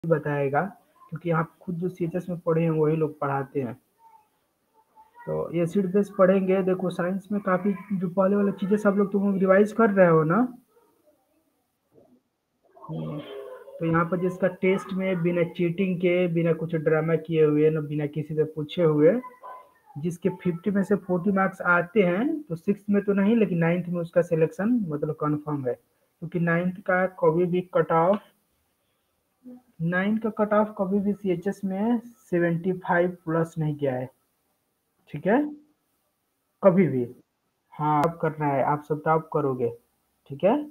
बताएगा, क्योंकि आप खुद जो सीएचएस में पढ़े हैं वही लोग पढ़ाते हैं। तो एसिड बेस पढ़ेंगे। देखो साइंस में काफ़ी जो पहले वाली चीज़ें सब लोग तुम रिवाइज कर रहे हो ना। तो यहाँ पर जिसका टेस्ट में बिना चीटिंग के, बिना कुछ ड्रामा किए हुए, ना बिना किसी से पूछे हुए, जिसके 50 में से 40 मार्क्स आते हैं, तो 6th में तो नहीं लेकिन 9th में उसका सिलेक्शन मतलब कंफर्म है, क्योंकि 9th का कभी भी कट ऑफ 9 का कट ऑफ कभी भी सीएचएस में 75 प्लस नहीं गया है। ठीक है, कभी भी। हाँ, अब करना है, आप सब टॉप करोगे। ठीक है।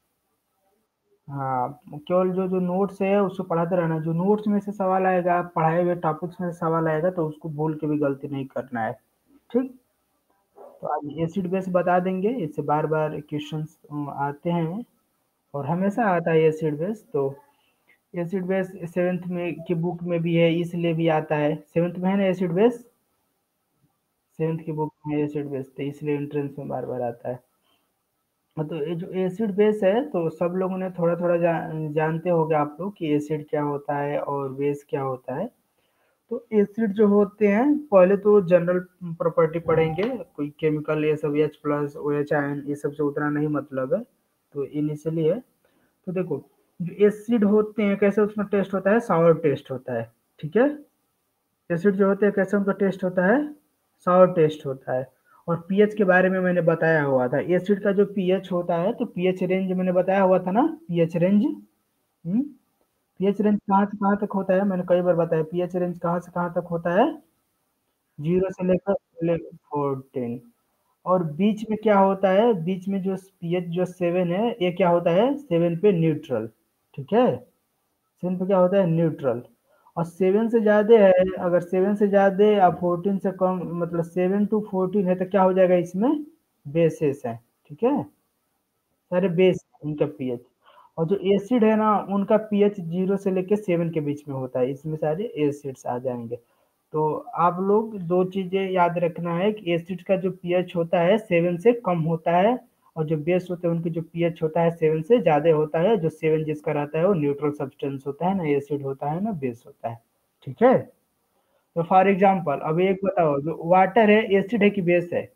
हाँ, केवल जो जो नोट्स है उसको पढ़ाते रहना। जो नोट्स में से सवाल आएगा, पढ़ाए हुए टॉपिक्स में से सवाल आएगा, तो उसको भूल के भी गलती नहीं करना है। ठीक। तो आज एसिड बेस बता देंगे, इससे बार बार क्वेश्चंस आते हैं और हमेशा आता है एसिड बेस। तो एसिड बेस 7th में की बुक में भी है, इसलिए भी आता है। 7th में है ना एसिड बेस, 7th की बुक में एसिड बेस, तो इसलिए एंट्रेंस में बार बार आता है। हाँ, तो ये जो एसिड बेस है, तो सब लोगों ने थोड़ा थोड़ा जानते होंगे आप लोग कि एसिड क्या होता है और बेस क्या होता है। तो एसिड जो होते हैं, पहले तो जनरल प्रॉपर्टी पढ़ेंगे, कोई केमिकल ये सब H plus O H ion ये सब से उतना नहीं मतलब है, तो इनिशियली है। तो देखो, जो एसिड होते हैं कैसे उसमें टेस्ट होता है, सावर टेस्ट होता है। ठीक है। एसिड जो होते हैं कैसे उनका टेस्ट होता है, सावर टेस्ट होता है। और पीएच के बारे में मैंने बताया हुआ था, एसिड का जो पीएच होता है, तो पीएच रेंज मैंने बताया हुआ था ना, पीएच रेंज। पीएच रेंज कहाँ से कहाँ तक होता है, मैंने कई बार बताया, पीएच रेंज कहाँ से कहाँ तक होता है, 0 से लेकर 14। और बीच में क्या होता है, बीच में जो पीएच जो 7 है, ये क्या होता है, 7 पे न्यूट्रल। ठीक है, 7 पे क्या होता है, न्यूट्रल। और 7 से ज़्यादा है, अगर 7 से ज़्यादा या 14 से कम, मतलब 7 to 14 है, तो क्या हो जाएगा, इसमें बेसेस है। ठीक है, सारे बेस इनका पीएच। और जो एसिड है ना, उनका पीएच 0 से लेके 7 के बीच में होता है, इसमें सारे एसिड्स आ जाएंगे। तो आप लोग दो चीजें याद रखना है कि एसिड का जो पीएच होता है 7 से कम होता है, और जो बेस होते हैं उनकी जो पीएच होता है 7 से ज्यादा होता है। जो 7 जिसका रहता है वो न्यूट्रल सब्सटेंस होता है, ना एसिड होता है ना बेस होता है। ठीक है। तो फॉर एग्जाम्पल अब एक बताओ, जो वाटर है एसिड है कि बेस है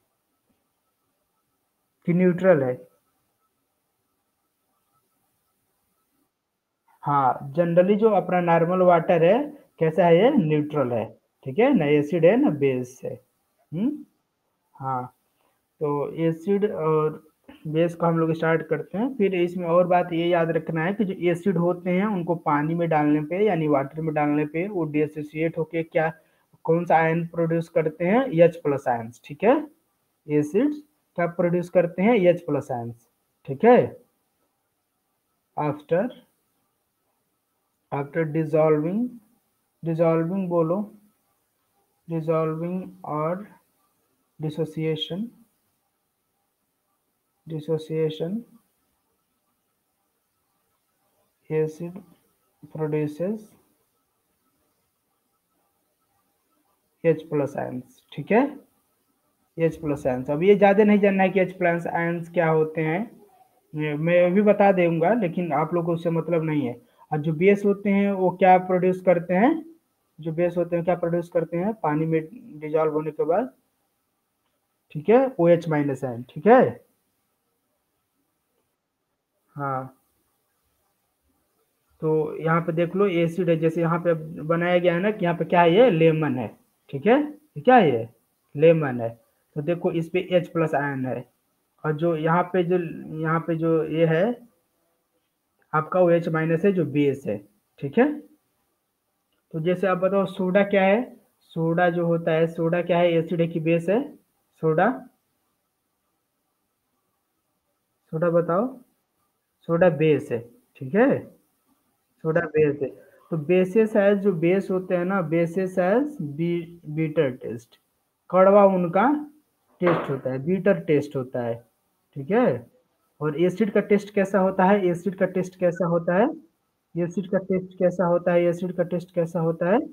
कि न्यूट्रल है। हाँ, जनरली जो अपना नॉर्मल वाटर है, कैसा है, ये न्यूट्रल है। ठीक है ना, एसिड है ना बेस है। हाँ। तो एसिड और बेस को हम लोग स्टार्ट करते हैं। फिर इसमें और बात ये याद रखना है कि जो एसिड होते हैं उनको पानी में डालने पे यानी वाटर में डालने पे वो डिसोसिएट होके क्या, कौन सा आयन प्रोड्यूस करते हैं, एच प्लस आयन्स। ठीक है, एसिड्स क्या प्रोड्यूस करते हैं, एच प्लस आयन्स। ठीक है। आफ्टर आफ्टर डिजॉल्विंग बोलो, डिजॉल्विंग और dissociation, dissociation acid produces H plus ions. ठीक है, H प्लस आयंस। अब ये ज़्यादा नहीं जानना है कि H प्लस आयंस क्या होते हैं, मैं भी बता दूंगा, लेकिन आप लोगों को उससे मतलब नहीं है। और जो बेस होते हैं वो क्या प्रोड्यूस करते हैं, जो बेस होते हैं क्या प्रोड्यूस करते हैं पानी में डिजॉल्व होने के बाद। ठीक है, ओ एच माइनस आयन। ठीक है। हाँ, तो यहाँ पे देख लो एसिड है, जैसे यहाँ पे बनाया गया है ना कि यहाँ पे क्या है, ये लेमन है। ठीक है, ये क्या है, ये लेमन है। तो देखो इस पे H प्लस आयन है, और जो यहाँ पे जो ये है आपका वो H माइनस है जो बेस है। ठीक है। तो जैसे आप बताओ सोडा क्या है, सोडा जो होता है, सोडा क्या है, एसिड है कि बेस है, सोडा, सोडा बताओ, सोडा बेस है। ठीक है, सोडा बेस है। तो बेसिस एज जो बेस होते हैं ना, बेसिस एज बीटर टेस्ट, कड़वा उनका टेस्ट होता है, बीटर टेस्ट होता है। ठीक है। और एसिड का टेस्ट कैसा होता है, एसिड का टेस्ट कैसा होता है, एसिड का टेस्ट कैसा होता है, एसिड का टेस्ट कैसा होता है,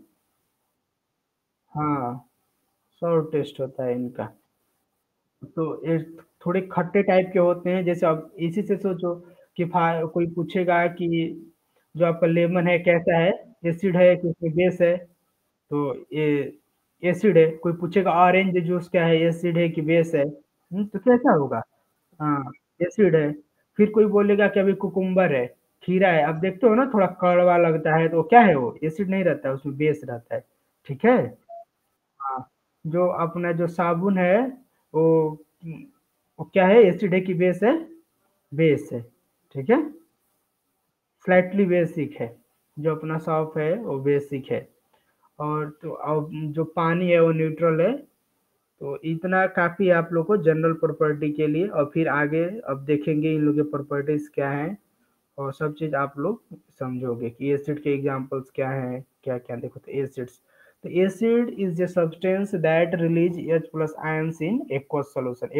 हाँ, सॉर टेस्ट होता है इनका। तो ये थोड़े खट्टे टाइप के होते हैं। जैसे अब इसी से सोचो कि कोई पूछेगा कि जो आपका लेमन है कैसा है, एसिड है कि उसमें बेस है? तो ये एसिड है। कोई पूछेगा ऑरेंज जूस क्या है, एसिड है कि बेस है? तो कैसा होगा? हाँ, एसिड है। फिर कोई बोलेगा कि अभी कुकुम्बर है, खीरा है, अब देखते हो ना थोड़ा कड़वा लगता है, तो क्या है वो? एसिड नहीं रहता है, उसमें बेस रहता है। ठीक है? हाँ, जो अपना जो साबुन है, वो वो क्या है, एसिड है कि बेस है? बेस है। ठीक है? स्लाइटली बेसिक है। जो अपना सॉप है वो बेसिक है। और तो अब जो पानी है वो न्यूट्रल है। तो इतना काफ़ी है आप लोग को जनरल प्रॉपर्टी के लिए, और फिर आगे अब देखेंगे इन लोग के प्रॉपर्टीज क्या हैं, और सब चीज़ आप लोग समझोगे कि एसिड के एग्जांपल्स क्या हैं, क्या क्या। देखो तो एसिड्स, तो acid is a substance that release H plus ions in aqueous solution.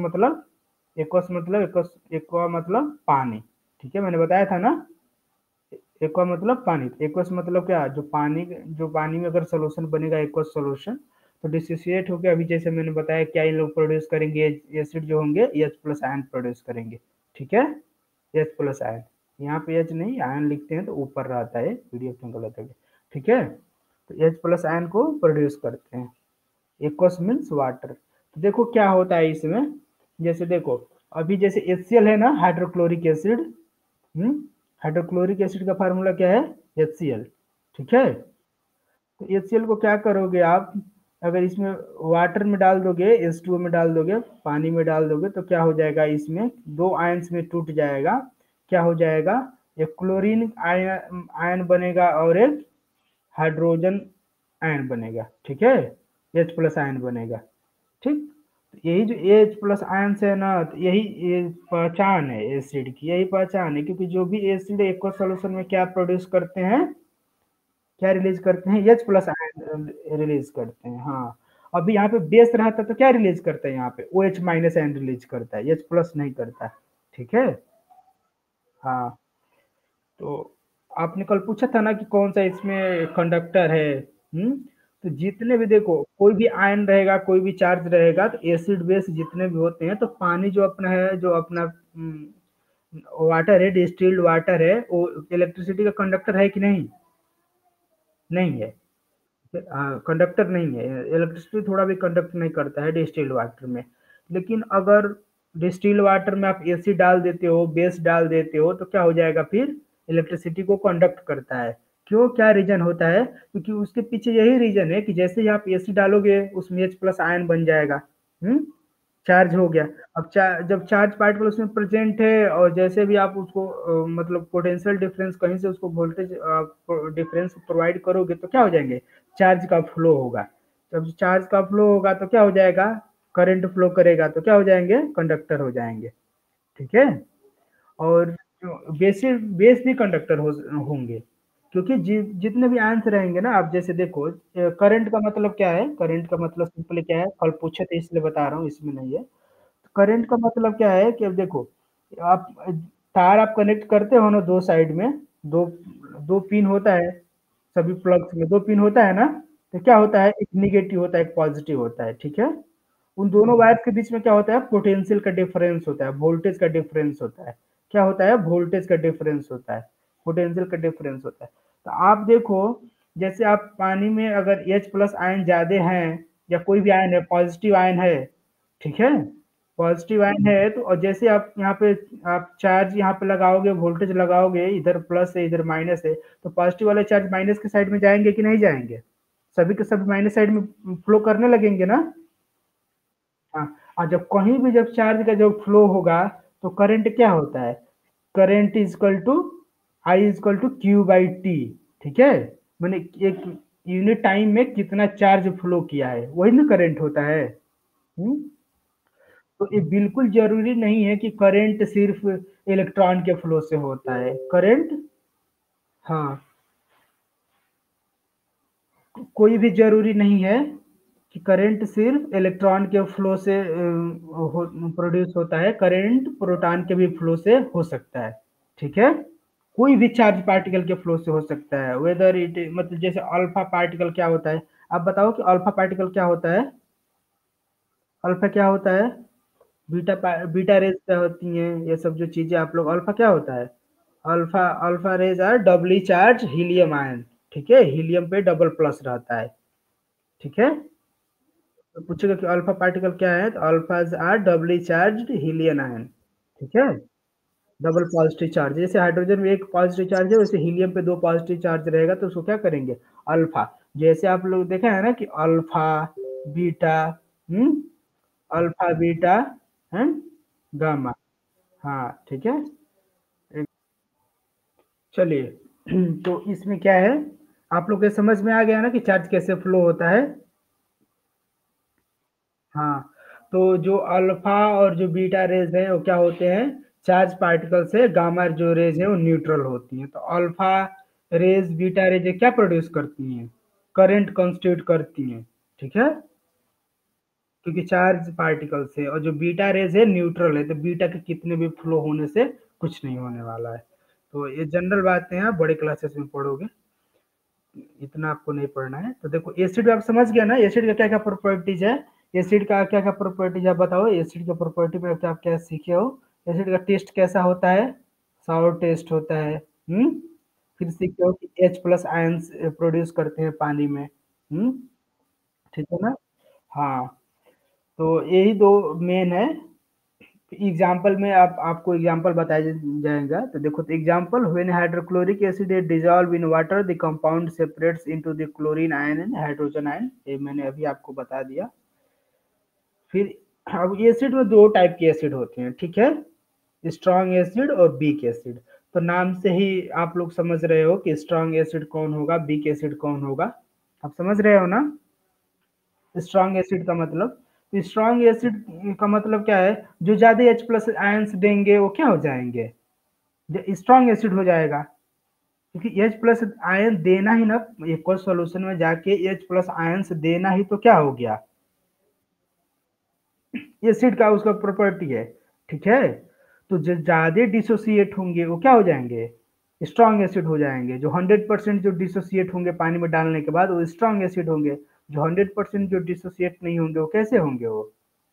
Aqua मतलब पानी। ठीक है, मैंने बताया था ना, एक्वा मतलब पानी। एक्वस मतलब क्या, जो पानी में अगर सोल्यूशन बनेगा एक्वस सोल्यूशन, तो डिसोसिएट होकर अभी जैसे मैंने बताया क्या इन लोग प्रोड्यूस करेंगे, एसिड जो होंगे एच प्लस आयन प्रोड्यूस करेंगे। ठीक है? एच प्लस आयन, यहाँ पे एच नहीं आयन लिखते हैं तो ऊपर रहता है, पीडीएफ में गलत है। ठीक है? तो एच प्लस आयन को प्रोड्यूस करते हैं। Aqueous means water. तो देखो क्या होता है इसमें, जैसे देखो अभी जैसे HCl है ना, हाइड्रोक्लोरिक एसिड। हाइड्रोक्लोरिक एसिड का फार्मूला क्या है? HCl। ठीक है? तो HCl को क्या करोगे आप, अगर इसमें वाटर में डाल दोगे, H2O में डाल दोगे, पानी में डाल दोगे, तो क्या हो जाएगा, इसमें दो आयंस में टूट जाएगा। क्या हो जाएगा? एक क्लोरीन आयन आयन बनेगा और एक हाइड्रोजन आयन बनेगा। ठीक है? H प्लस आयन बनेगा। ठीक? तो यही जो एच प्लस आयन है ना, तो यही ये पहचान है एसिड की, यही पहचान है, क्योंकि जो भी एसिड एक्वस सॉल्यूशन में क्या प्रोड्यूस करते हैं, क्या रिलीज करते हैं? एच प्लस आयन रिलीज करते हैं। हाँ, अभी यहाँ पे बेस रहता है तो क्या रिलीज करता है, यहाँ पे O H minus ion release करता है, एच प्लस नहीं करता। ठीक है? हाँ, तो आपने कल पूछा था ना कि कौन सा इसमें कंडक्टर है। तो जितने भी देखो, कोई भी आयन रहेगा, कोई भी चार्ज रहेगा, तो एसिड बेस जितने भी होते हैं, तो पानी जो अपना है, जो अपना वाटर है, डिस्टिल्ड वाटर है, वो इलेक्ट्रिसिटी का कंडक्टर है कि नहीं? नहीं है। कंडक्टर नहीं है, इलेक्ट्रिसिटी थोड़ा भी कंडक्ट नहीं करता है डिस्टिल्ड वाटर में। लेकिन अगर डिस्टिल्ड वाटर में आप एसिड डाल देते हो, बेस डाल देते हो, तो क्या हो जाएगा फिर? इलेक्ट्रिसिटी को कंडक्ट करता है। क्यों, क्या रीजन होता है? क्योंकि उसके पीछे यही रीजन है कि जैसे ही आप एसिड डालोगे उसमें एच प्लस आयन बन जाएगा। हम्म चार्ज हो गया। अब जब चार्ज पार्टिकल उसमें प्रेजेंट है, और जैसे भी आप उसको मतलब पोटेंशियल डिफरेंस कहीं से उसको वोल्टेज डिफरेंस प्रोवाइड करोगे, तो क्या हो जाएंगे? चार्ज का फ्लो होगा। जब चार्ज का फ्लो होगा तो क्या हो जाएगा? करंट फ्लो करेगा तो क्या हो जाएंगे? कंडक्टर हो जाएंगे। ठीक है? और जो बेस भी कंडक्टर होंगे, क्योंकि जितने भी आंसर रहेंगे ना, आप जैसे देखो, करंट का मतलब क्या है? करंट का मतलब सिंपली क्या है, कल पूछे थे इसलिए बता रहा हूँ, इसमें नहीं है। करंट का मतलब क्या है कि अब देखो, आप तार आप कनेक्ट करते हो ना दो साइड में, दो दो पिन होता है, सभी प्लग्स में दो पिन होता है ना। तो क्या होता है, एक निगेटिव होता है, एक पॉजिटिव होता है। ठीक है? उन दोनों वायर के बीच में क्या होता है? पोटेंशियल का डिफरेंस होता है, वोल्टेज का डिफरेंस होता है। क्या होता है? वोल्टेज का डिफरेंस होता है, पोटेंशियल का डिफरेंस होता है। तो आप देखो, जैसे आप पानी में अगर एच प्लस आयन ज्यादा है, या कोई भी आयन है, पॉजिटिव आयन है, ठीक है, पॉजिटिव आयन है, तो और जैसे आप यहाँ पे आप चार्ज यहाँ पे लगाओगे, वोल्टेज लगाओगे, इधर प्लस है इधर माइनस है, तो पॉजिटिव वाले चार्ज माइनस के साइड में जाएंगे कि नहीं जाएंगे? सभी के सभी माइनस साइड में फ्लो करने लगेंगे ना। हाँ, और जब कहीं भी जब चार्ज का जब फ्लो होगा, तो करंट क्या होता है? Current is equal to I is equal to Q by T. ठीक है? मैंने एक यूनिट टाइम में कितना चार्ज फ्लो किया है, वही ना करंट होता है। हम्म तो ये बिल्कुल जरूरी नहीं है कि करंट सिर्फ इलेक्ट्रॉन के फ्लो से होता है। करंट, हाँ, कोई भी जरूरी नहीं है कि करंट सिर्फ इलेक्ट्रॉन के फ्लो से प्रोड्यूस होता है। करंट प्रोटॉन के भी फ्लो से हो सकता है। ठीक है? कोई भी चार्ज पार्टिकल के फ्लो से हो सकता है, वेदर इट मतलब जैसे अल्फा पार्टिकल क्या होता है? आप बताओ कि अल्फा पार्टिकल क्या होता है? अल्फा क्या होता है? बीटा रेज क्या होती हैं, ये सब जो चीजें आप लोग, अल्फा क्या होता है? Alpha alpha rays are doubly charge helium ion, ठीक है, हीलियम पे डबल प्लस रहता है, ठीक है। तो पूछेगा कि अल्फा पार्टिकल क्या है, तो alphas are doubly charge helium ion, ठीक है, डबल पॉजिटिव चार्ज। जैसे हाइड्रोजन में एक पॉजिटिव चार्ज है, वैसे हीलियम पे दो पॉजिटिव चार्ज रहेगा, तो उसको क्या करेंगे, अल्फा। जैसे आप लोग देखे है ना कि अल्फा बीटा, अल्फा बीटा है, गामा, हाँ ठीक है। चलिए तो इसमें क्या है, आप लोग के समझ में आ गया ना कि चार्ज कैसे फ्लो होता है। हाँ, तो जो अल्फा और जो बीटा रेज है वो क्या होते हैं, चार्ज पार्टिकल से, गामा जो रेज है वो न्यूट्रल होती हैं। तो अल्फा रेज बीटा रेज क्या प्रोड्यूस करती हैं, करंट कंस्टिट्यूट करती हैं, ठीक है, क्योंकि चार्ज पार्टिकल से। और जो बीटा रेज है न्यूट्रल है, तो बीटा के कितने भी फ्लो होने से कुछ नहीं होने वाला है। तो ये जनरल बातें हैं, आप बड़े क्लासेस में पढ़ोगे, इतना आपको नहीं पढ़ना है। तो देखो एसिड आप समझ गया ना, एसिड का क्या क्या प्रॉपर्टीज है, एसिड का क्या क्या प्रॉपर्टीज आप बताओ, एसिड का प्रॉपर्टी में क्या क्या सीखे हो। एसिड का टेस्ट कैसा होता है, साउर टेस्ट होता है। फिर सीखे हो कि H प्लस आयंस प्रोड्यूस करते हैं पानी में। ठीक है ना। हाँ, तो यही दो मेन है। एग्जाम्पल में आप आपको एग्जाम्पल बताया जाएगा, तो देखो, तो example, when hydrochloric acid is dissolve in water the compound separates into the chlorine ion and hydrogen ion, ये मैंने अभी आपको बता दिया। फिर अब एसिड में दो टाइप के एसिड होते हैं, ठीक है, स्ट्रॉन्ग एसिड और वीक एसिड। तो नाम से ही आप लोग समझ रहे हो कि स्ट्रॉन्ग एसिड कौन होगा, वीक एसिड कौन होगा, आप समझ रहे हो ना। स्ट्रॉन्ग एसिड का मतलब, स्ट्रॉन्ग एसिड का मतलब क्या है, जो ज्यादा H प्लस आयंस देंगे वो क्या हो जाएंगे, स्ट्रॉन्ग एसिड हो जाएगा। क्योंकि H प्लस आयन देना ही ना, एक सॉल्यूशन में जाके H प्लस आयंस देना ही तो क्या हो गया, एसिड का उसका प्रॉपर्टी है, ठीक है। तो जो ज्यादा डिसोसिएट होंगे वो क्या हो जाएंगे, स्ट्रॉन्ग एसिड हो जाएंगे। जो 100% जो डिसोसिएट होंगे पानी में डालने के बाद वो स्ट्रॉन्ग एसिड होंगे। जो 100% जो डिसोसिएट नहीं होंगे वो कैसे होंगे, वो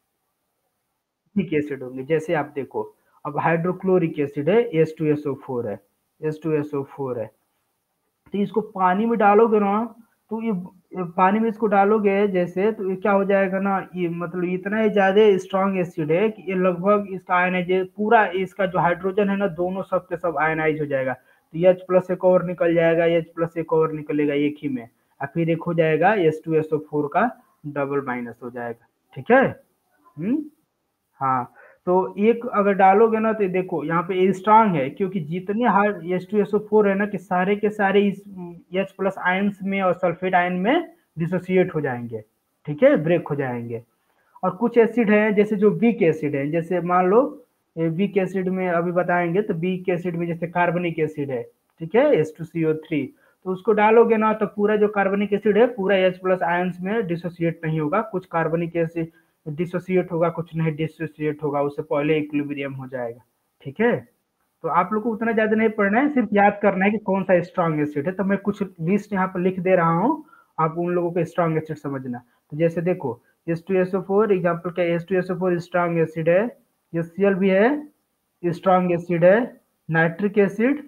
वीक एसिड होंगे। जैसे आप देखो, अब हाइड्रोक्लोरिक एसिड है, H2SO4 है, H2SO4 है, तो इसको पानी में डालोगे ना, तो ये पानी में इसको डालोगे जैसे, तो ये क्या हो जाएगा ना, ये मतलब इतना ही ज्यादा स्ट्रॉन्ग एसिड है कि ये लगभग इसका आयनाइज पूरा, इसका जो हाइड्रोजन है ना, दोनों सब के सब आयनाइज हो जाएगा। तो एच प्लस एक और निकल जाएगा, एच प्लस एक और निकलेगा एक ही में, और फिर एक हो जाएगा H2SO4 का डबल माइनस हो जाएगा, ठीक है। हम्म हाँ, तो एक अगर डालोगे ना, तो देखो यहाँ पे ये स्ट्रांग है, क्योंकि जितने हार्ड H2SO4 है ना, कि सारे के सारे इस H प्लस आयंस में और सल्फेट आयन में डिसोसिएट हो जाएंगे, ठीक है, ब्रेक हो जाएंगे। और कुछ एसिड है जैसे जो वीक एसिड है, जैसे मान लो वीक एसिड में अभी बताएंगे, तो वीक एसिड में जैसे कार्बनिक एसिड है, ठीक है, H2CO3, तो उसको डालोगे ना, तो पूरा जो कार्बनिक एसिड है पूरा H प्लस आयंस में डिसोसिएट नहीं होगा, कुछ कार्बनिक एसिड डिसोसिएट होगा, कुछ नहीं डिसोसिएट होगा, उससे पहले इक्विलिब्रियम हो जाएगा, ठीक है। तो आप लोग को उतना ज्यादा नहीं पढ़ना है, सिर्फ याद करना है कि कौन सा स्ट्रॉन्ग एसिड है। तो मैं कुछ लिस्ट यहाँ पर लिख दे रहा हूँ, आप उन लोगों को स्ट्रॉन्ग एसिड समझना। तो जैसे देखो, H2SO4 एग्जाम्पल क्या, H2SO4 स्ट्रॉन्ग एसिड है, HCl भी है, स्ट्रॉन्ग एसिड है, nitric acid,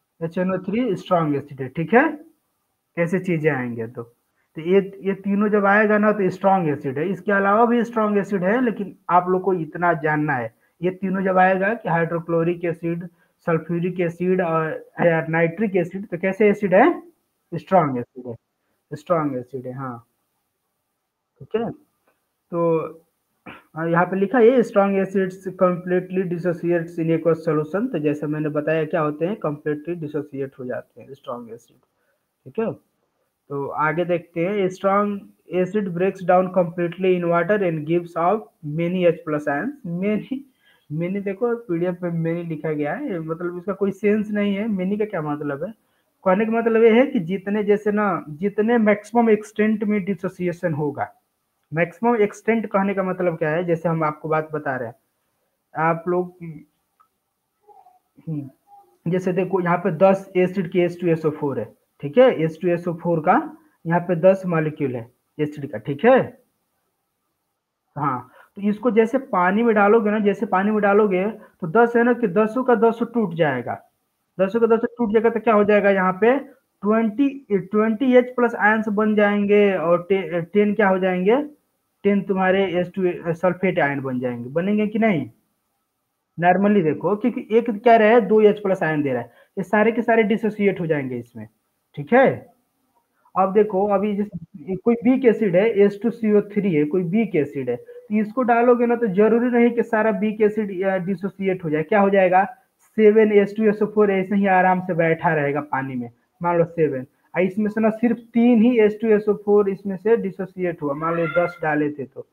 HNO3 strong acid है, ठीक है। ऐसे चीजें आएंगे तो ये तीनों जब आएगा ना, तो स्ट्रॉन्ग एसिड है। इसके अलावा भी स्ट्रॉन्ग एसिड है, लेकिन आप लोग को इतना जानना है, ये तीनों जब आएगा कि हाइड्रोक्लोरिक एसिड, सल्फ्यूरिक एसिड और नाइट्रिक एसिड, तो कैसे एसिड है, स्ट्रॉन्ग एसिड है, स्ट्रॉन्ग एसिड है, हाँ, ठीक है। तो यहाँ पे लिखा है strong acids completely dissociates in aqueous solution, तो जैसे मैंने बताया क्या होते हैं, कंप्लीटली डिसोसिएट हो जाते हैं स्ट्रॉन्ग एसिड, ठीक है। तो आगे देखते हैं, strong acid breaks down completely in water and gives out many H plus ions. Many, many देखो पीडीएफ में मेनी लिखा गया है, मतलब इसका कोई सेंस नहीं है, मेनी का क्या मतलब है। कहने का मतलब ये है कि जितने जैसे ना, जितने मैक्सिमम एक्सटेंट में डिसोसिएशन होगा, मैक्सिमम एक्सटेंट कहने का मतलब क्या है, जैसे हम आपको बात बता रहे हैं, आप लोग जैसे देखो यहाँ पे 10 एसिड की H2SO4 है, ठीक है, H2SO4 का यहाँ पे 10 मॉलिक्यूल है एसिड का, ठीक है। हाँ, तो इसको जैसे पानी में डालोगे ना, जैसे पानी में डालोगे, तो 10 है ना, कि 10 का 10 टूट जाएगा, 10 का 10 टूट जाएगा तो क्या हो जाएगा यहाँ पे 20 H+ आयंस बन जाएंगे और 10 क्या हो जाएंगे, 10 तुम्हारे H2 सल्फेट आयन बन जाएंगे, बनेंगे कि नहीं। नॉर्मली देखो क्योंकि एक क्या रहा है 2 H+ आयन दे रहा है, ये सारे के सारे डिसोसिएट हो जाएंगे इसमें, ठीक है। अब देखो अभी जैसे कोई वीक एसिड है H2CO3 है, कोई वीक एसिड है, तो इसको डालोगे ना तो जरूरी नहीं कि सारा वीक एसिड डिसोसिएट हो जाए, क्या हो जाएगा 7H2SO4 ऐसे ही आराम से बैठा रहेगा पानी में, मान लो 7, इसमें से ना सिर्फ 3 ही H2SO4 इसमें से डिसोसिएट हुआ, मान लो 10 डाले थे तो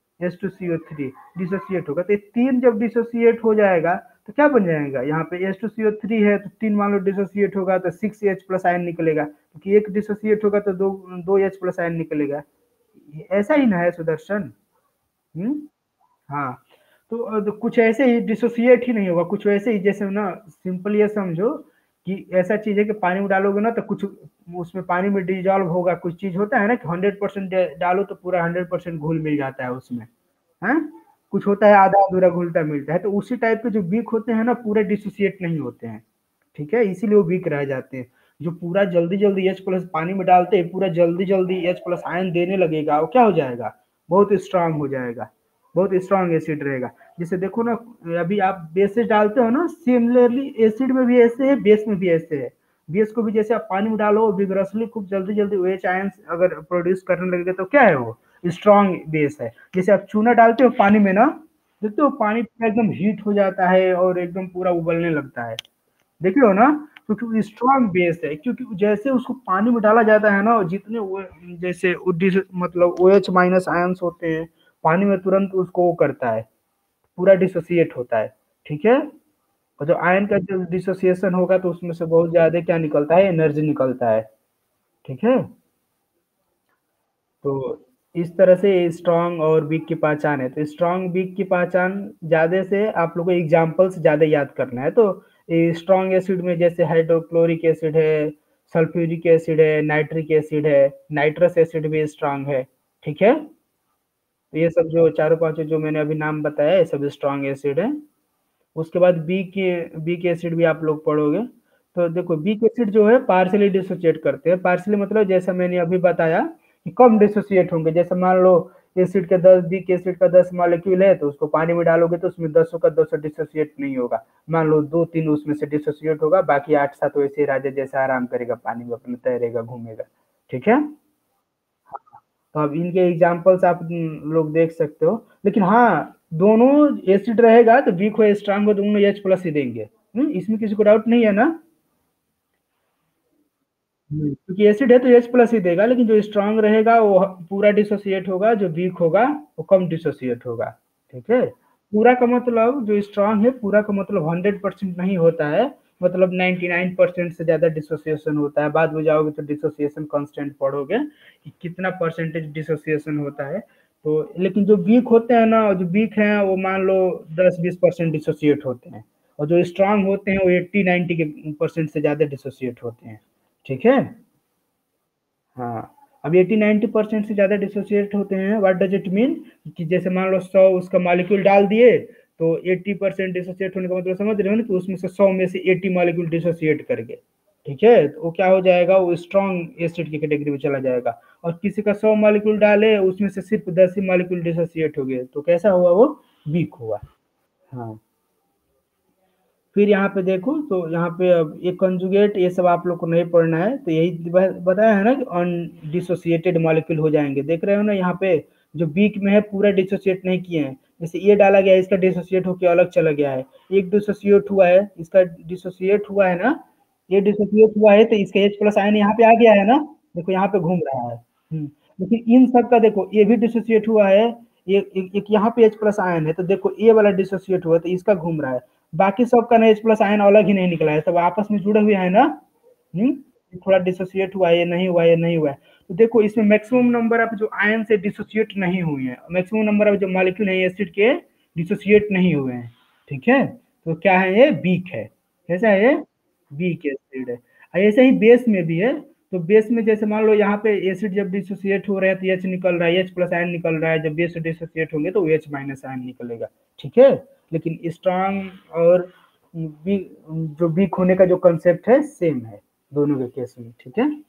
H2CO3 डिसोसिएट होगा, तो 3 जब डिसोसिएट हो जाएगा तो क्या बन जाएगा, यहाँ पे H2CO3 है तो 3 मान लो डिसोसिएट होगा तो 6H+ आयन निकलेगा, क्योंकि एक डिसोसिएट होगा तो दो H+ आयन निकलेगा, ऐसा ही ना है सुदर्शन। हम्म। हाँ, तो कुछ ऐसे ही डिसोसिएट ही नहीं होगा, कुछ वैसे ही जैसे ना, सिंपल ये समझो कि ऐसा चीज है कि पानी में डालोगे ना तो कुछ उसमें पानी में डिजॉल्व होगा, कुछ चीज होता है ना कि 100% डालो तो पूरा 100% घुल मिल जाता है उसमें, है, कुछ होता है आधा अधूरा घुलता मिलता है, तो उसी टाइप के जो वीक होते हैं ना पूरे डिसोसिएट नहीं होते हैं, ठीक है, इसीलिए वो वीक रह जाते हैं। जो पूरा जल्दी जल्दी H+ पानी में डालते हैं, पूरा जल्दी जल्दी H+ आयन देने लगेगा, वो क्या हो जाएगा, बहुत स्ट्रांग हो जाएगा, बहुत स्ट्रांग एसिड रहेगा। जैसे देखो ना, अभी आप बेसिस डालते हो ना, सिमिलरली एसिड में भी ऐसे है, बेस में भी ऐसे है, बेस को भी जैसे आप पानी में डालो विग्रसली खूब जल्दी जल्दी OH आयन अगर प्रोड्यूस करने लगेगा तो क्या है वो स्ट्रांग बेस है। जैसे आप चूना डालते हो पानी में ना, देखते हो पानी एकदम हीट हो जाता है और एकदम पूरा उबलने लगता है, देख रहे हो ना, क्योंकि स्ट्रांग बेस है, क्योंकि जैसे उसको पानी में डाला जाता है ना, जितने जैसे मतलब OH- आयंस होते हैं पानी में तुरंत उसको वो करता है, पूरा डिसोसिएट होता है, ठीक है। और जो आयन का जो डिसोसिएशन होगा तो उसमें से बहुत ज्यादा क्या निकलता है, एनर्जी निकलता है, ठीक है। तो इस तरह से स्ट्रांग और वीक की पहचान है, तो स्ट्रांग वीक की पहचान ज्यादा से आप लोगों को एग्जाम्पल्स ज्यादा याद करना है, तो स्ट्रांग एसिड में जैसे हाइड्रोक्लोरिक एसिड है, सल्फ्यूरिक एसिड है, नाइट्रिक एसिड है, नाइट्रस एसिड भी स्ट्रांग है, ठीक है। तो ये सब जो चारों पांचों जो मैंने अभी नाम बताया ये सब स्ट्रांग एसिड है। उसके बाद बीक एसिड भी आप लोग पढ़ोगे। तो देखो बीक एसिड जो है पार्शियली डिसोसिएट करते हैं, पार्शियली मतलब जैसा मैंने अभी बताया कि कम डिसोसिएट होंगे, जैसे मान लो एसिड के 10 बीक एसिड का 10 मॉलिक्यूल है तो उसको पानी में डालोगे तो उसमें 10 का 10 डिसोसिएट नहीं होगा, मान लो 2-3 उसमें से डिसोसिएट होगा, बाकी 8-7 वैसे राजा जैसा आराम करेगा पानी में अपने तैरेगा घूमेगा, ठीक है। तो अब इनके एग्जाम्पल्स आप लोग देख सकते हो, लेकिन हाँ दोनों एसिड रहेगा तो वीक हो स्ट्रांग हो दोनों H+ ही देंगे, इसमें किसी को डाउट नहीं है ना। क्योंकि एसिड है तो H+ ही देगा, लेकिन जो स्ट्रांग रहेगा वो पूरा डिसोसिएट होगा, जो वीक होगा वो कम डिसोसिएट होगा, ठीक है। पूरा का मतलब जो स्ट्रांग है पूरा का मतलब 100% नहीं होता है, मतलब 99% से ज्यादा डिसोसिएशन होता है, बाद में जाओगे तो डिसोसिएशन कांस्टेंट पढ़ोगे कि कितना परसेंटेज डिसोसिएशन होता है। तो लेकिन जो वीक होते हैं ना, जो वीक हैं वो मान लो 10-20% डिसोसिएट होते हैं, और जो स्ट्रांग होते हैं वो 80-90 के परसेंट से ज्यादा डिसोसिएट होते हैं, ठीक है। हाँ, अब 80-90% से ज्यादा डिसोसिएट होते हैं, व्हाट डज इट मीन, कि जैसे मान लो 100 उसका मॉलिक्यूल डाल दिए तो 80% डिसोसिएट होने का मतलब समझ रहे हो ना, कि उसमें से 100 में से 80 मॉलिक्यूल डिसोसिएट कर गए, ठीक है, तो वो क्या हो जाएगा, वो स्ट्रॉन्ग एसिड की कैटेगरी में चला जाएगा। और किसी का 100 मॉलिक्यूल डाले उसमें से सिर्फ 10 ही मॉलिक्यूल डिसोसिएट हो गए तो कैसा हुआ, वो वीक हुआ। हाँ, फिर यहाँ पे देखो, तो यहाँ पे अब ये कंजुगेट ये सब आप लोग को नहीं पढ़ना है, तो यही बताया है ना कि अनडिसोसिएटेड मॉलिक्यूल हो जाएंगे, देख रहे हो ना यहाँ पे, जो बीक में है पूरा डिसोसिएट नहीं किए हैं, जैसे ये डाला गया है इसका डिसोसिएट होकर अलग चला गया है, एक डिसोसिएट हुआ है इसका डिसोसिएट हुआ है ना, ये डिसोसिएट हुआ है तो इसका H+ आयन यहाँ पे आ गया है ना, देखो यहाँ पे घूम रहा है। लेकिन इन सब का देखो ये भी डिसोसिएट हुआ है, एक यहाँ पे H+ आयन है, तो देखो ये वाला डिसोसिएट हुआ तो इसका घूम रहा है, बाकी सबका ना H+ आयन अलग ही नहीं निकला है, सब आपस में जुड़े हुए हैं ना। हम्म, थोड़ा डिसोसिएट हुआ है, ये नहीं हुआ, ये नहीं हुआ है, तो देखो इसमें मैक्सिमम नंबर ऑफ जो आयन से डिसोसिएट नहीं हुए हैं, मैक्सिमम नंबर ऑफ जो मॉलिक्यूल है एसिड के डिसोसिएट नहीं हुए हैं, ठीक है। तो क्या है, ये वीक है, कैसा है ये, वीक एसिड है। ऐसे ही बेस में भी है, तो बेस में जैसे मान लो यहाँ पे एसिड जब डिसोसिएट हो रहा है तो H निकल रहा है, H+ आयन निकल रहा है, जब बेस डिसोसिएट होंगे तो H- आयन निकलेगा, ठीक है। लेकिन स्ट्रांग और जो वीक होने का जो कंसेप्ट है सेम है दोनों के केस में, ठीक है।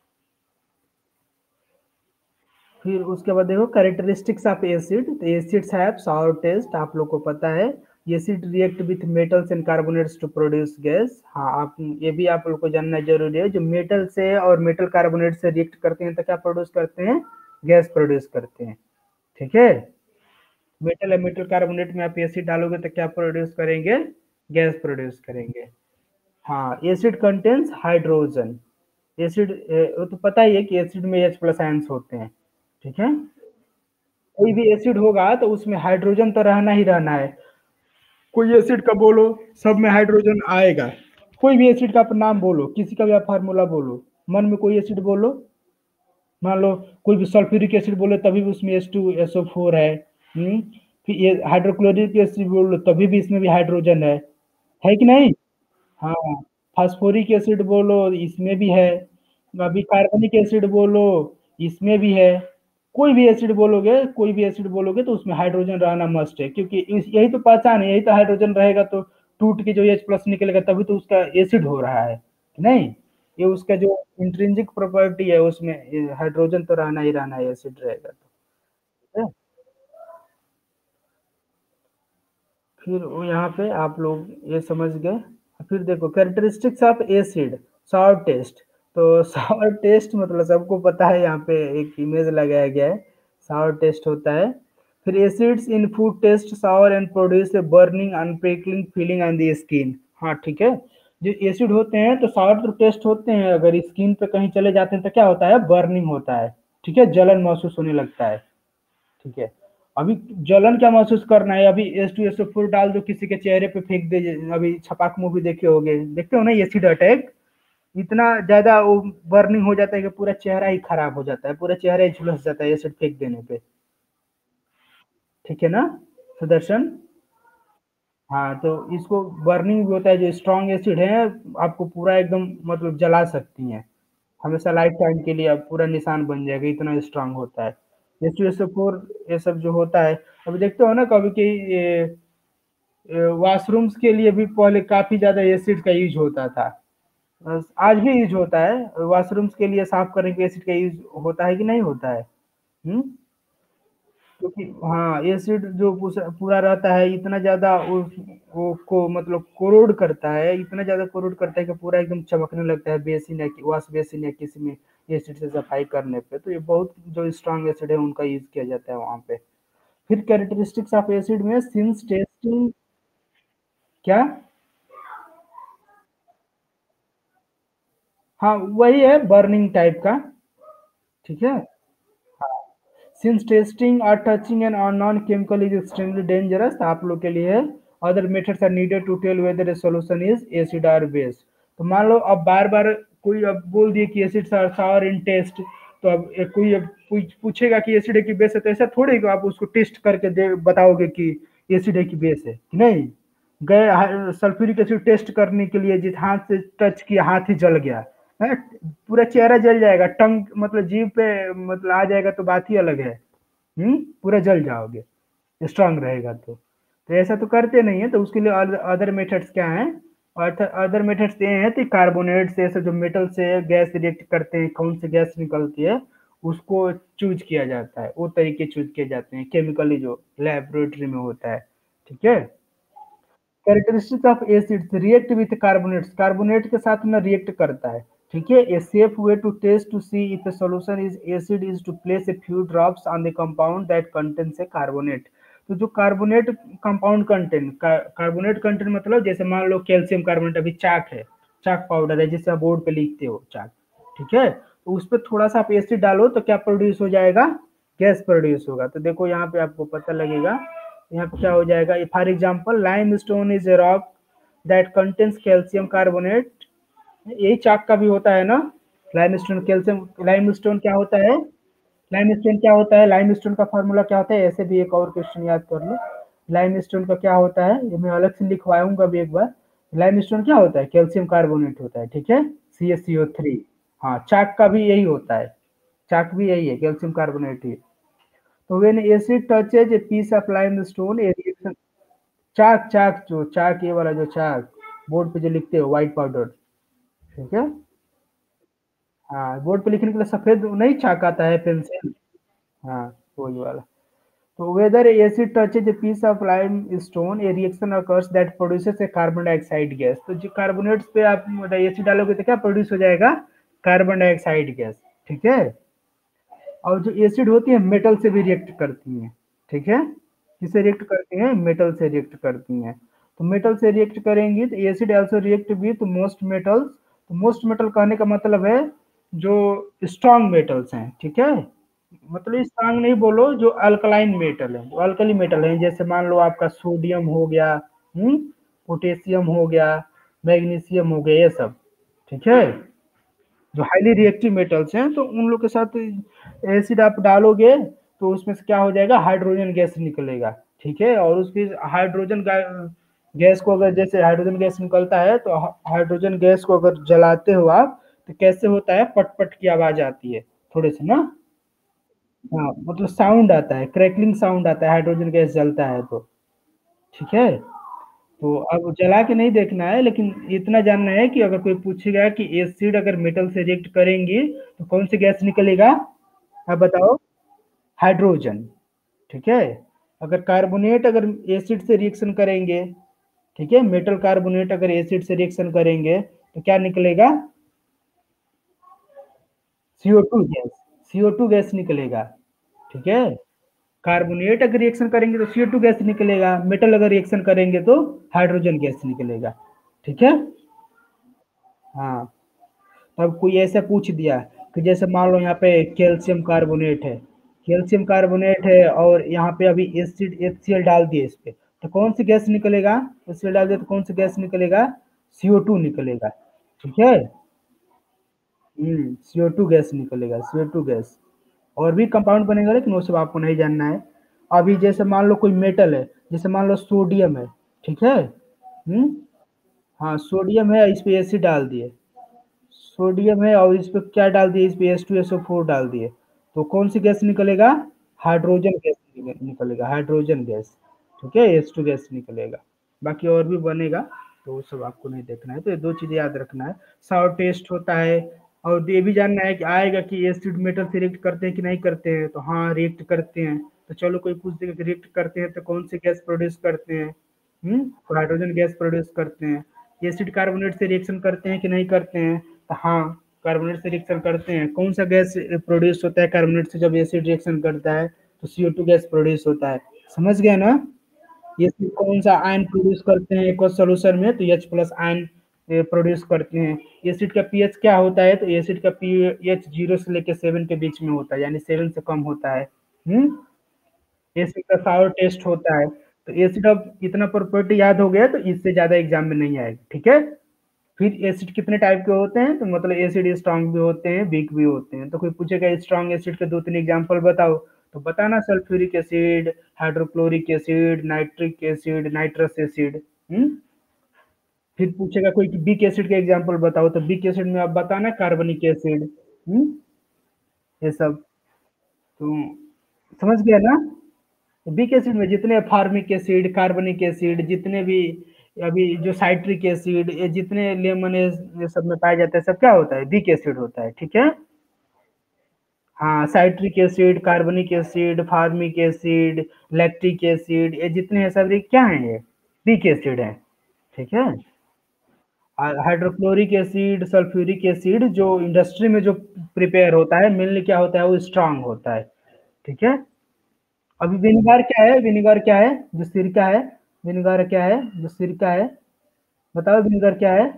फिर उसके बाद देखो कैरेक्टरिस्टिक्स ऑफ एसिड, तो एसिड्स हैव साउर टेस्ट, आप लोग को पता है। Acid react with metals and carbonates to produce gas, हाँ आप ये भी आप लोग को जानना जरूरी है, जो मेटल से और मेटल कार्बोनेट से रिएक्ट करते हैं तो क्या प्रोड्यूस करते हैं, गैस प्रोड्यूस करते हैं, ठीक है। मेटल या मेटल कार्बोनेट में आप एसिड डालोगे तो क्या प्रोड्यूस करेंगे, गैस प्रोड्यूस करेंगे। हाँ, एसिड कंटेन्स हाइड्रोजन, एसिड वो तो पता ही है कि एसिड में H प्लस आयंस होते हैं, ठीक है। कोई भी एसिड होगा तो उसमें हाइड्रोजन तो रहना ही रहना है, कोई एसिड का बोलो सब में हाइड्रोजन आएगा। कोई भी एसिड का आप नाम बोलो, किसी का भी आप फार्मूला बोलो, मन में कोई एसिड बोलो, मान लो कोई भी सल्फ्यूरिक एसिड बोले तभी भी उसमें H2SO4 है। फिर ये हाइड्रोक्लोरिक एसिड बोलो तभी भी इसमें भी हाइड्रोजन है कि नहीं। हाँ, फास्फोरिक एसिड बोलो इसमें भी है, अभी कार्बनिक एसिड बोलो इसमें भी है। कोई भी एसिड बोलोगे, कोई भी एसिड बोलोगे तो उसमें हाइड्रोजन रहना मस्ट है, क्योंकि यही तो पहचान है, यही तो हाइड्रोजन रहेगा तो टूट के जो H प्लस निकलेगा तभी तो उसका एसिड हो रहा है कि नहीं। ये उसका जो इंट्रिंसिक प्रॉपर्टी है उसमें हाइड्रोजन तो रहना ही रहना है, एसिड रहेगा तो, ठीक है? फिर वो यहाँ पे आप लोग ये समझ गए। फिर देखो characteristics of acid, sour taste, तो सॉर टेस्ट मतलब सबको पता है, यहाँ पे एक इमेज लगाया गया है, सॉर टेस्ट होता है। फिर acids in food taste sour and produce a burning and prickling feeling on the skin, हाँ ठीक है। जो एसिड होते हैं तो सॉर तो टेस्ट होते हैं, अगर स्किन पे कहीं चले जाते हैं तो क्या होता है, बर्निंग होता है, ठीक है, जलन महसूस होने लगता है, ठीक है। अभी जलन क्या महसूस करना है, अभी H2SO4 डाल दो किसी के चेहरे पे फेंक दे, अभी छपाक मूवी देखे होगे, देखते हो ना एसिड अटैक, इतना ज्यादा वो बर्निंग हो जाता है कि पूरा चेहरा ही खराब हो जाता है, पूरा चेहरा ही झुलस जाता है एसिड फेंक देने पे, ठीक है ना सुदर्शन। हाँ, तो इसको बर्निंग भी होता है, जो स्ट्रॉन्ग एसिड है आपको पूरा एकदम मतलब जला सकती हैं, हमेशा लाइफ टाइम के लिए अब पूरा निशान बन जाएगा, इतना स्ट्रांग होता है। H2SO4 ये सब जो होता है, अभी देखते हो ना कभी कि वॉशरूम्स के लिए भी पहले काफी ज्यादा एसिड का यूज होता था, आज भी यूज होता है, वॉशरूम्स के लिए साफ करने के एसिड का यूज होता है कि नहीं होता है। हम्म, क्योंकि हाँ एसिड जो पूरा रहता है इतना ज्यादा वो को मतलब कोरोड करता है, इतना ज्यादा कोरोड करता है कि पूरा एकदम चमकने लगता है बेसिन या वॉश बेसिन या किसी में एसिड से सफाई करने पे, तो ये बहुत जो स्ट्रांग एसिड है उनका यूज किया जाता है वहां पे। फिर कैरेक्टरिस्टिक्स ऑफ एसिड में सिंस टेस्टिंग, क्या, हाँ वही है बर्निंग टाइप का, ठीक है। Since testing or touching an unknown chemical is extremely dangerous, आप लोग के लिए other methods are needed to tell whether a solution is acid or base। तो मान लो अब बार बार कोई अब बोल दिए कि एसिड सावर इन टेस्ट, तो अब कोई अब पूछेगा कि एसिड है कि बेस है, तो ऐसा थोड़ी कि आप उसको टेस्ट करके दे बताओगे कि एसिड है कि बेस है कि नहीं। गए सल्फ्यूरिक एसिड टेस्ट करने के लिए जिस हाथ से टच किया हाथ ही जल गया है, पूरा चेहरा जल जाएगा, टंग मतलब जीभ पे मतलब आ जाएगा तो बात ही अलग है। पूरा जल जाओगे, स्ट्रांग रहेगा तो ऐसा तो करते नहीं है, तो उसके लिए अदर मेथड्स क्या हैं, अदर मेथड्स ये हैं कि कार्बोनेट से ऐसे जो मेटल से गैस रिएक्ट करते हैं, कौन सी गैस निकलती है उसको चूज किया जाता है, वो तरीके चूज किए जाते हैं केमिकली जो लेबोरेटरी में होता है, ठीक है। Characteristics of acids react with carbonates, carbonate के साथ में रिएक्ट करता है, ठीक है। A safe way to test to see if a solution is acid is to place a few drops on the compound that contains a carbonate, तो जो carbonate compound content carbonate content मतलब जैसे मान लो calcium carbonate, अभी चाक है, चाक powder है जिससे आप बोर्ड पे लिखते हो चाक, ठीक है, तो उस पर थोड़ा सा आप एसिड डालो तो क्या प्रोड्यूस हो जाएगा, गैस प्रोड्यूस होगा। तो देखो यहाँ पे आपको पता लगेगा, यहाँ पे क्या हो जाएगा, for example limestone is a rock that contains calcium carbonate, यही चाक का भी होता है ना, limestone calcium, limestone क्या होता है, लाइम स्टोन क्या होता है, लाइम स्टोन का फॉर्मूला क्या होता है, ऐसे भी एक और क्वेश्चन याद कर लो। लाइम स्टोन का क्या होता है, ये मैं अलग से लिखवाऊंगा भी एक बार। लाइम स्टोन क्या होता है, कैल्शियम कार्बोनेट होता है, ठीक है, CaCO3। हाँ, चाक का भी यही होता है, चाक भी यही है, कैल्शियम कार्बोनेट ही। तो when acid touches a piece of limestone a reaction, chalk chalk जो चाक ये वाला जो चाक, बोर्ड पे जो लिखते हो व्हाइट पाउडर, ठीक है? हाँ, बोर्ड पे लिखने के लिए सफ़ेद नहीं चाक आता है पेंसिल? हाँ, वही वाला। तो whether acid touches a piece of limestone, a reaction occurs that produces a carbon dioxide gas। तो जो कार्बोनेट्स पे आप एसिड डालोगे तो क्या प्रोड्यूस हो जाएगा? कार्बन डाइऑक्साइड गैस, ठीक है? और जो एसिड होती है मेटल से भी रिएक्ट करती हैं, ठीक है? किससे रिएक्ट करती हैं? मेटल से रिएक्ट करती हैं। तो मेटल से रिएक्ट करेंगी तो acid also react with most metals. तो मोस्ट मेटल कहने का मतलब है जो स्ट्रॉन्ग मेटल्स हैं, ठीक है? मतलब स्ट्रॉन्ग नहीं बोलो, जो अल्कलाइन मेटल है, जो अल्कली मेटल है, जैसे मान लो आपका सोडियम हो गया, पोटेशियम हो गया, मैग्नीशियम हो गया, ये सब, ठीक है? जो हाईली रिएक्टिव मेटल्स हैं तो उन लोग के साथ एसिड आप डालोगे तो उसमें से क्या हो जाएगा? हाइड्रोजन गैस निकलेगा, ठीक है? और उसकी हाइड्रोजन गैस को अगर जैसे हाइड्रोजन गैस निकलता है तो हाइड्रोजन गैस को अगर जलाते हो आप तो कैसे होता है? पट पट की आवाज आती है थोड़े से ना। हाँ, मतलब साउंड आता है, क्रैकलिंग साउंड आता है हाइड्रोजन गैस जलता है तो, ठीक है? तो अब जला के नहीं देखना है, लेकिन इतना जानना है कि अगर कोई पूछेगा कि एसिड अगर मेटल से रिएक्ट करेंगी तो कौन सी गैस निकलेगा? आप बताओ। हाइड्रोजन, ठीक है? अगर कार्बोनेट अगर एसिड से रिएक्शन करेंगे, ठीक है, मेटल कार्बोनेट अगर एसिड से रिएक्शन करेंगे तो क्या निकलेगा? CO2 गैस, CO2 गैस निकलेगा, ठीक है? कार्बोनेट अगर रिएक्शन करेंगे तो CO2 गैस निकलेगा, मेटल अगर रिएक्शन करेंगे तो हाइड्रोजन गैस निकलेगा, ठीक है? हाँ। तब कोई ऐसा पूछ दिया कि जैसे मान लो यहाँ पे कैल्शियम कार्बोनेट है, कैल्शियम कार्बोनेट है और यहाँ पे अभी एसिड HCl डाल दिए इस पे, तो कौन सी गैस निकलेगा? HCl डाल दिया तो कौन सी गैस निकलेगा? CO2 निकलेगा, ठीक है? CO2 गैस निकलेगा, CO2 गैस। और भी कंपाउंड बनेगा लेकिन वो सब आपको नहीं जानना है। अभी जैसे मान लो कोई मेटल है, जैसे मान लो सोडियम है, ठीक है? हाँ, सोडियम है, इस पे एसिड डाल दिए, सोडियम है और इस पे क्या डाल दिए? इस पे H2SO4 डाल दिए, तो कौन सी गैस निकलेगा? हाइड्रोजन गैस निकलेगा, हाइड्रोजन गैस, ठीक है? H2 गैस निकलेगा। बाकी और भी बनेगा तो वो सब आपको नहीं देखना है, तो ये दो चीजें याद रखना है। सावर टेस्ट होता है और ये भी जानना है कि आएगा कि एसिड मेटल से रिएक्ट करते हैं कि नहीं करते हैं, तो हाँ रिएक्ट करते हैं। तो चलो कोई पूछ देगा कि रिएक्ट करते हैं तो कौन सी गैस प्रोड्यूस करते हैं? तो हाइड्रोजन गैस प्रोड्यूस करते हैं। एसिड कार्बोनेट से रिएक्शन करते हैं कि नहीं करते हैं? तो हाँ, कार्बोनेट से रिएक्शन करते हैं। कौन सा गैस प्रोड्यूस होता है कार्बोनेट से जब एसिड रिएक्शन करता है? तो CO2 गैस प्रोड्यूस होता है। समझ गया ना? ये कौन सा आयन प्रोड्यूस करते हैं एक सोल्यूशन में? तो H प्लस आयन प्रोड्यूस करते हैं। एसिड का पीएच क्या होता है? तो एसिड का पीएच 0 से लेकर 7 के बीच में होता है, यानी 7 से कम होता है। एसिड का सावर टेस्ट होता है। तो एसिड अब इतना प्रॉपर्टी याद हो गया तो इससे ज्यादा एग्जाम में नहीं आएगा, ठीक है? फिर एसिड कितने टाइप के होते हैं? तो मतलब एसिड स्ट्रांग भी होते हैं, वीक भी होते हैं। तो कोई पूछेगा स्ट्रांग एसिड के 2-3 एग्जांपल बताओ, तो बताना sulphuric acid, hydrochloric acid, nitric acid, nitrous acid. फिर पूछेगा कोई कि वीक एसिड के एग्जांपल बताओ, तो वीक एसिड में आप बताना कार्बनिक एसिड। ये सब तो समझ गया ना? वीक एसिड में जितने फार्मिक एसिड, कार्बनिक एसिड, जितने भी अभी जो साइट्रिक एसिड, ये जितने लेमनेज ये सब में पाया जाता है, सब क्या होता है? वीक एसिड होता है, ठीक है? हाँ, citric acid, carbonic acid, formic acid, lactic acid, ये जितने हैं सब ये क्या हैं? ये वीक एसिड है, ठीक है? हाइड्रोक्लोरिक एसिड, सल्फ्यूरिक एसिड जो इंडस्ट्री में जो प्रिपेयर होता है, मेनली क्या होता है? वो स्ट्रांग होता है, ठीक है? अभी विनेगार क्या है? विनेगार क्या है? जो सिरका है। विनेगार क्या है? जो सिरका है। बताओ विनेगर क्या है?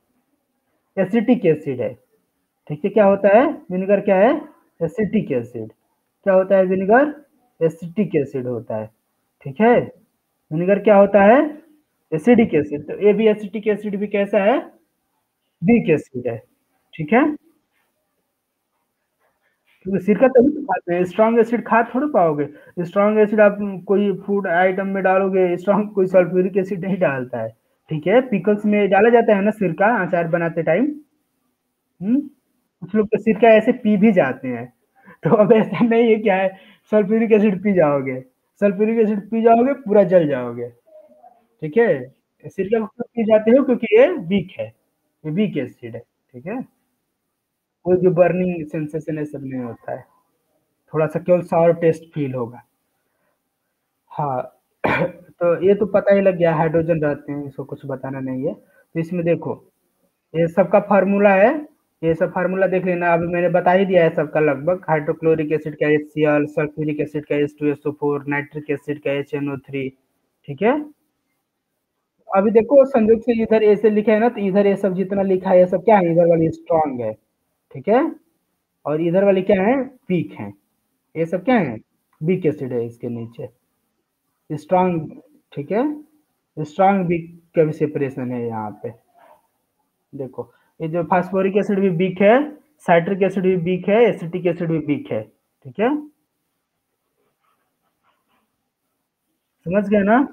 एसिटिक एसिड है, ठीक है? क्या होता है? विनेगर क्या है? Acetic acid. क्या होता है विनेगर? एसिटिक एसिड होता है, ठीक है? विनेगर क्या होता है? Acidic acid. तो ये भी एसिटिक एसिड भी कैसा है? वीक एसिड है, ठीक है? क्योंकि सिरका तभी तो खाते हैं, स्ट्रॉन्ग एसिड खा थोड़ी पाओगे। स्ट्रॉन्ग एसिड आप कोई फूड आइटम में डालोगे, स्ट्रॉन्ग कोई सल्फ्यूरिक एसिड नहीं डालता है, ठीक है? पिकल्स में डाला जाता है ना सिरका, अचार बनाते टाइम। कुछ लोग तो सिरका ऐसे पी भी जाते हैं। तो अब ऐसा नहीं है क्या है, सल्फ्यूरिक एसिड पी जाओगे, सल्फ्यूरिक एसिड पी जाओगे पूरा जल जाओगे, ठीक है? सिरका को क्यों पी जाते हो? क्योंकि ये वीक है, ये वीक एसिड है, ठीक है? कोई भी बर्निंग सेंसेशन ये सब नहीं होता है, थोड़ा-सा केवल सावर टेस्ट फ़ील होगा। हाँ, तो ये तो पता ही लग गया हाइड्रोजन रहते हैं, इसको कुछ बताना नहीं है। तो इसमें देखो, ये सबका फ़ॉर्मूला है, ये सब फ़ॉर्मूला देख लेना, अभी मैंने बता ही दिया है सबका लगभग, हाइड्रोक्लोरिक एसिड का HCl, सल्फ्यूरिक एसिड का H2SO4, नाइट्रिक एसिड का HNO3, ठीक है? अभी देखो संयोग से इधर ऐसे लिखा है ना, तो इधर ये सब जितना लिखा है, ये सब क्या है? इधर वाली स्ट्रॉन्ग है, ठीक है? और इधर वाली क्या है? वीक है। ये सब क्या है? वीक एसिड है इसके नीचे। स्ट्रॉन्ग, ठीक है? स्ट्रॉन्ग वीक का भी सेपरेशन है यहाँ पे। देखो, ये जो फास्फोरिक एसिड भी वीक है, साइट्रिक एसिड भी वीक है, एसिटिक एसिड भी वीक है, ठीक है? समझ गए ना?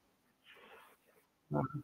हाँ,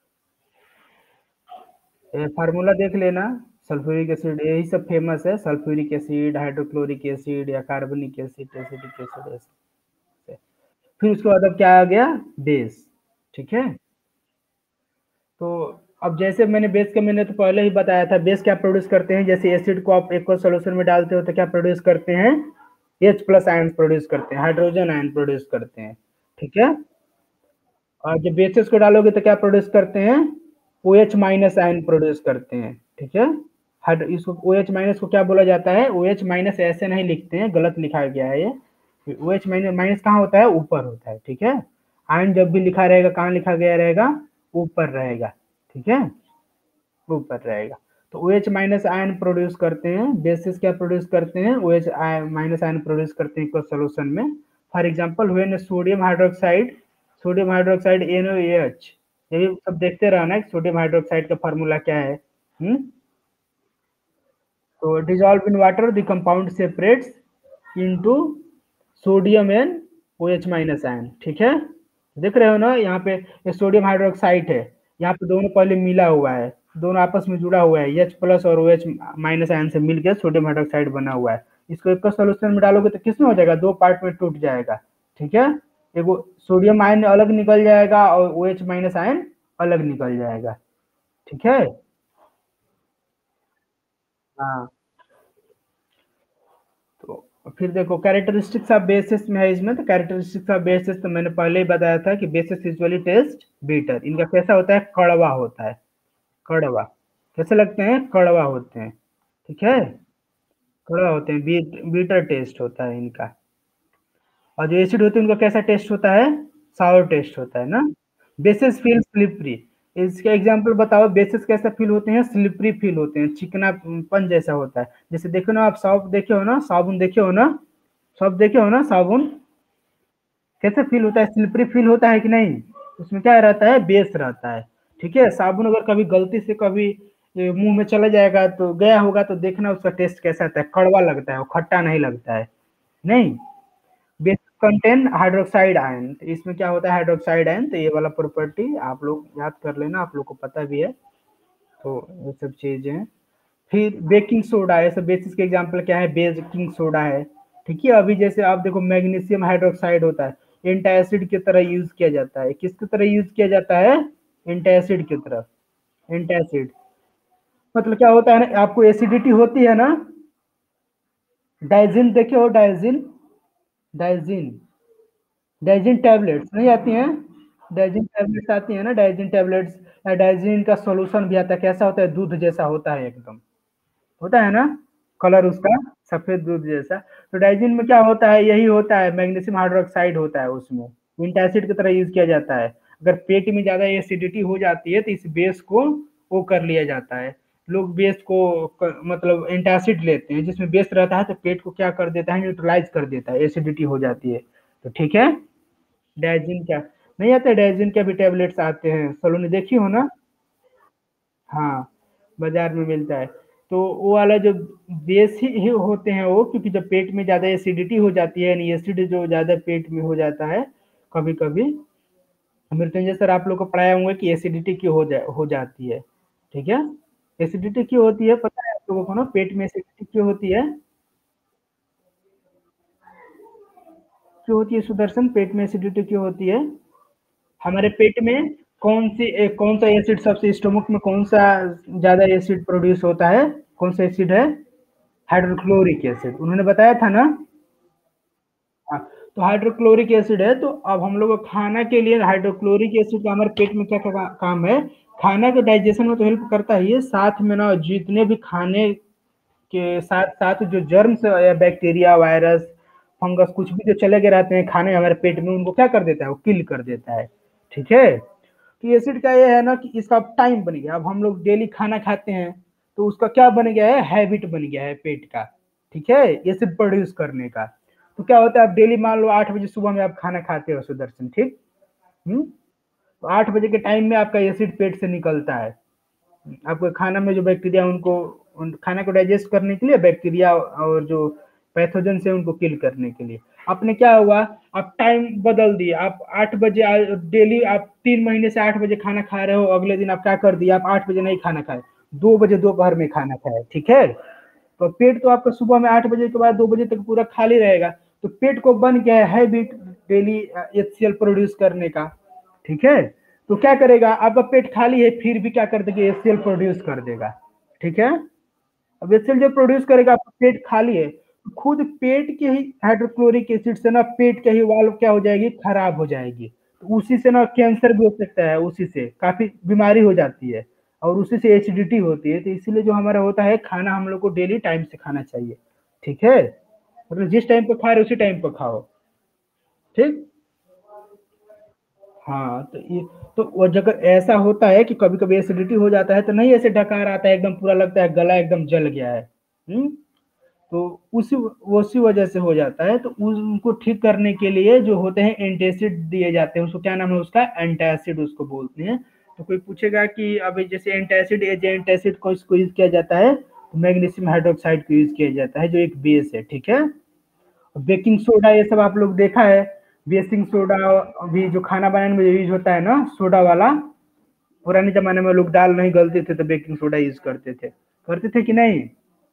ये फार्मूला देख लेना, सल्फ्यूरिक एसिड यही सब फेमस है, सल्फ्यूरिक एसिड, हाइड्रोक्लोरिक एसिड या कार्बनिक एसिड, एसिटिक एसिड ऐसे। फिर उसके बाद अब क्या आ गया? बेस, ठीक है? तो अब जैसे मैंने बेस का मैंने तो पहले ही बताया था, बेस क्या प्रोड्यूस करते हैं? जैसे एसिड को आप एक्वस सॉल्यूशन में डालते हो तो क्या प्रोड्यूस करते हैं? H प्लस आयन प्रोड्यूस करते हैं, हाइड्रोजन आयन प्रोड्यूस करते हैं, ठीक है? और जब बेसिस को डालोगे तो क्या प्रोड्यूस करते हैं? OH माइनस आयन प्रोड्यूस करते हैं, ठीक है? हाइड्रो इसको OH माइनस को क्या बोला जाता है? OH माइनस ऐसे नहीं लिखते हैं, गलत लिखा गया है ये। OH माइनस माइनस कहाँ होता है? ऊपर होता है, ठीक है? आयन जब भी लिखा रहेगा कहाँ लिखा गया रहेगा? ऊपर रहेगा, ठीक है? ऊपर रहेगा। तो OH माइनस आयन प्रोड्यूस करते हैं, बेसिस क्या प्रोड्यूस करते हैं? OH माइनस आयन प्रोड्यूस करते हैं इक्वस सॉल्यूशन में। For example when sodium hydroxide NaOH, ये भी सब देखते रहना है सोडियम हाइड्रोक्साइड का फार्मूला क्या है। तो dissolve in water the compound separates into sodium and OH minus ion, ठीक है? देख रहे हो ना यहाँ पे, ये सोडियम हाइड्रोक्साइड है, यहाँ पे दोनों पहले मिला हुआ है, दोनों आपस में जुड़ा हुआ है, H प्लस और OH माइनस आयन से मिलकर सोडियम हाइड्रोक्साइड बना हुआ है। इसको एक सोल्यूशन में डालोगे तो किसमें हो जाएगा? दो पार्ट में टूट जाएगा, ठीक है? एगो सोडियम आयन अलग निकल जाएगा और OH माइनस आयन अलग निकल जाएगा, ठीक है? हाँ, तो फिर देखो कैरेक्टरिस्टिक्स ऑफ बेसिस में है इसमें, तो कैरेक्टरिस्टिक्स ऑफ बेसिस तो मैंने पहले ही बताया था कि बेसिस यूजुअली टेस्ट बीटर, इनका कैसा होता है? कड़वा होता है, कड़वा। कैसे लगते हैं? कड़वा होते हैं, ठीक है? कड़वा होते हैं, बीटर टेस्ट होता है इनका। और जो एसिड होते हैं उनका कैसा टेस्ट होता है? सावर टेस्ट होता है ना। बेसिस फील स्लिपरी, इसका एग्जांपल बताओ, बेसिस कैसा फील होते हैं? स्लिपरी फील होते हैं, चिकनापन जैसा होता है। जैसे देखो ना, आप साबुन देखे हो ना, साबुन देखे हो ना, सब देखे हो ना साबुन, कैसे फील होता है? स्लिपरी फील होता है कि नहीं? उसमें क्या रहता है? बेस रहता है, ठीक है? साबुन अगर कभी गलती से कभी मुंह में चला जाएगा तो गया होगा तो देखना उसका टेस्ट कैसा आता है? कड़वा लगता है, वो खट्टा नहीं लगता है, नहीं। बेस कंटेन हाइड्रोक्साइड आयन, तो इसमें क्या होता है? हाइड्रोक्साइड आयन, तो ये वाला प्रॉपर्टी आप लोग याद कर लेना, आप लोग को पता भी है। तो ये सब चीजें हैं। फिर बेकिंग सोडा, ऐसे बेसिस के एग्जांपल क्या है? बेकिंग सोडा है, ठीक है? अभी जैसे आप देखो मैग्नीशियम हाइड्रोक्साइड होता है, एंटासिड की तरह यूज किया जाता है। किसकी तरह यूज किया जाता है? एंटासिड की तरह। एंटासिड मतलब क्या होता है ना, आपको एसिडिटी होती है ना, डाइजिन देखे हो? डाइजिन, डाइजिन, डाइजिन टैबलेट्स नहीं आती हैं? डाइजिन टैबलेट्स आती है ना, डाइजिन टैबलेट्स, या डाइजिन का सॉल्यूशन भी आता है, कैसा होता है? दूध जैसा होता है एकदम, होता है ना कलर उसका, सफेद दूध जैसा। तो डाइजिन में क्या होता है? यही होता है, मैग्नीशियम हाइड्रोक्साइड होता है उसमें, एंटासिड की तरह यूज किया जाता है। अगर पेट में ज्यादा एसिडिटी हो जाती है तो इस बेस को वो कर लिया जाता है, लोग बेस को मतलब एंटासिड लेते हैं, जिसमें बेस रहता है तो पेट को क्या कर देता है? न्यूट्रलाइज कर देता है, एसिडिटी हो जाती है, तो ठीक है? डाइजिन क्या नहीं आता? डाइजिन के भी टेबलेट्स आते हैं, सलोनी देखी हो ना? हाँ, बाजार में मिलता है। तो वो वाला जो बेस ही होते हैं वो, क्योंकि जब पेट में ज़्यादा एसिडिटी हो जाती है, यानी एसिड जो ज़्यादा पेट में हो जाता है कभी-कभी, मृत्युंजय सर आप लोग को पढ़ाए होंगे कि एसिडिटी क्यों हो जाती है, ठीक है? एसिडिटी क्यों होती है पता है आप लोगों को ना? पेट में एसिडिटी क्यों होती है? क्यों होती है सुदर्शन, पेट में एसिडिटी क्यों होती है? हमारे पेट में कौन सा एसिड सबसे स्टोमक में कौन सा ज्यादा एसिड प्रोड्यूस होता है? कौन सा एसिड है? हाइड्रोक्लोरिक एसिड, उन्होंने बताया था ना। हाँ, तो हाइड्रोक्लोरिक एसिड है। तो अब हम लोग को खाना के लिए हाइड्रोक्लोरिक एसिड का हमारे पेट में क्या काम है? खाना के डाइजेशन में तो हेल्प करता ही है, साथ में ना जितने भी खाने के साथ साथ जो जर्म्स या बैक्टीरिया, वायरस, फंगस कुछ भी जो चले गए रहते हैं खाने हमारे पेट में, उनको क्या कर देता है? वो किल कर देता है। ठीक है। तो एसिड का ये है ना कि इसका टाइम बन गया। अब हम लोग डेली खाना खाते हैं तो उसका क्या बन गया है? हैबिट बन गया है पेट का। ठीक है, एसिड प्रोड्यूस करने का। तो क्या होता है, आप डेली मान लो 8 बजे सुबह में आप खाना खाते हो सुदर्शन, ठीक। तो 8 बजे के टाइम में आपका एसिड पेट से निकलता है। आपके खाना में जो बैक्टीरिया उनको खाना को डाइजेस्ट करने के लिए, बैक्टीरिया और जो पैथोजन से उनको किल करने के लिए। आपने क्या हुआ, आप टाइम बदल दिए। आप 8 बजे डेली आप 3 महीने से 8 बजे खाना खा रहे हो, अगले दिन आप क्या कर दिए, आप 8 बजे नहीं खाना खाए, 2 बजे दोपहर में खाना खाए। ठीक है। तो पेट तो आपका सुबह में 8 बजे के बाद 2 बजे तक पूरा खाली रहेगा। तो पेट को बन गया है हैबिट डेली HCl प्रोड्यूस करने का। ठीक है। तो क्या करेगा, आपका पेट खाली है फिर भी क्या कर देगा, HCl प्रोड्यूस कर देगा। ठीक है। अब HCl जो प्रोड्यूस करेगा, आपका पेट खाली है, तो खुद पेट के ही हाइड्रोक्लोरिक एसिड से ना पेट के ही वाल्व क्या हो जाएगी, खराब हो जाएगी। तो उसी से ना कैंसर भी हो सकता है, उसी से काफी बीमारी हो जाती है, और उसी से एसिडिटी होती है। तो इसीलिए जो हमारा होता है खाना, हम लोग को डेली टाइम से खाना चाहिए। ठीक है। मतलब जिस टाइम पे खा रहे उसी टाइम पे खाओ। ठीक। हाँ, तो ये तो वो जगह ऐसा होता है कि कभी कभी एसिडिटी हो जाता है, तो नहीं ऐसे डकार आता है एकदम, पूरा लगता है गला एकदम जल गया है। तो उसी वजह से हो जाता है। तो उनको ठीक करने के लिए जो होते हैं एंटासिड दिए जाते हैं। उसको क्या नाम है उसका? एंटासिड उसको बोलते हैं। तो कोई पूछेगा कि अब जैसे एंटासिड, एंटासिड को इसको यूज किया जाता है, तो मैग्नीशियम हाइड्रोक्साइड को यूज किया जाता है, जो एक बेस है। ठीक है। बेकिंग सोडा ये सब आप लोग देखा है। बेकिंग सोडा भी जो खाना बनाने में यूज होता है ना, सोडा वाला, पुराने जमाने में लोग दाल नहीं गलते थे तो बेकिंग सोडा यूज करते थे कि नहीं?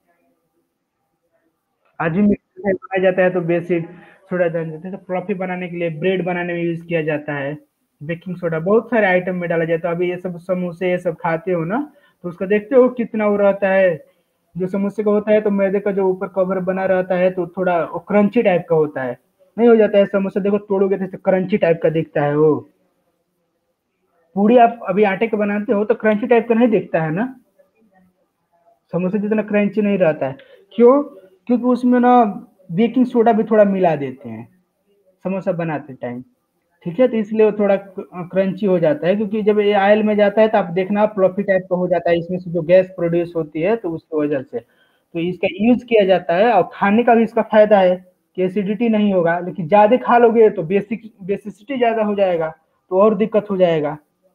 आज भी मिक्सर में बनाया जाता है तो बेसिक सोडा डाल देते हैं। तो कॉफी बनाने के लिए, ब्रेड बनाने में यूज किया जाता है बेकिंग सोडा। बहुत सारे आइटम में डाला जाता है। अभी ये सब समोसे ये सब खाते हो ना, तो उसका देखते हो कितना वो रहता है। जो समोसे का होता है तो मैदे का जो ऊपर कवर बना रहता है तो थोड़ा क्रंची टाइप का होता है। नहीं हो जाता है समोसा, देखो तोड़ोगे तो क्रंची टाइप का दिखता है वो। पूरी आप अभी आटे का बनाते हो तो क्रंची टाइप का नहीं दिखता है ना, समोसा जितना क्रंची नहीं रहता है। क्यों? क्योंकि उसमें ना बेकिंग सोडा भी थोड़ा मिला देते हैं समोसा बनाते टाइम। ठीक है। तो इसलिए वो थोड़ा क्रंची हो जाता है, क्योंकि जब ये ऑयल में जाता है तो आप देखना फ्लफी टाइप का हो जाता है, इसमें से जो गैस प्रोड्यूस होती है तो उसकी वजह से। तो इसका यूज किया जाता है, और खाने का भी इसका फायदा है कि एसिडिटी नहीं होगा। लेकिन ज्यादा खा लोगे तो बेसिसिटी ज्यादा हो जाएगा, तो और दिक्कत हो जाएगा।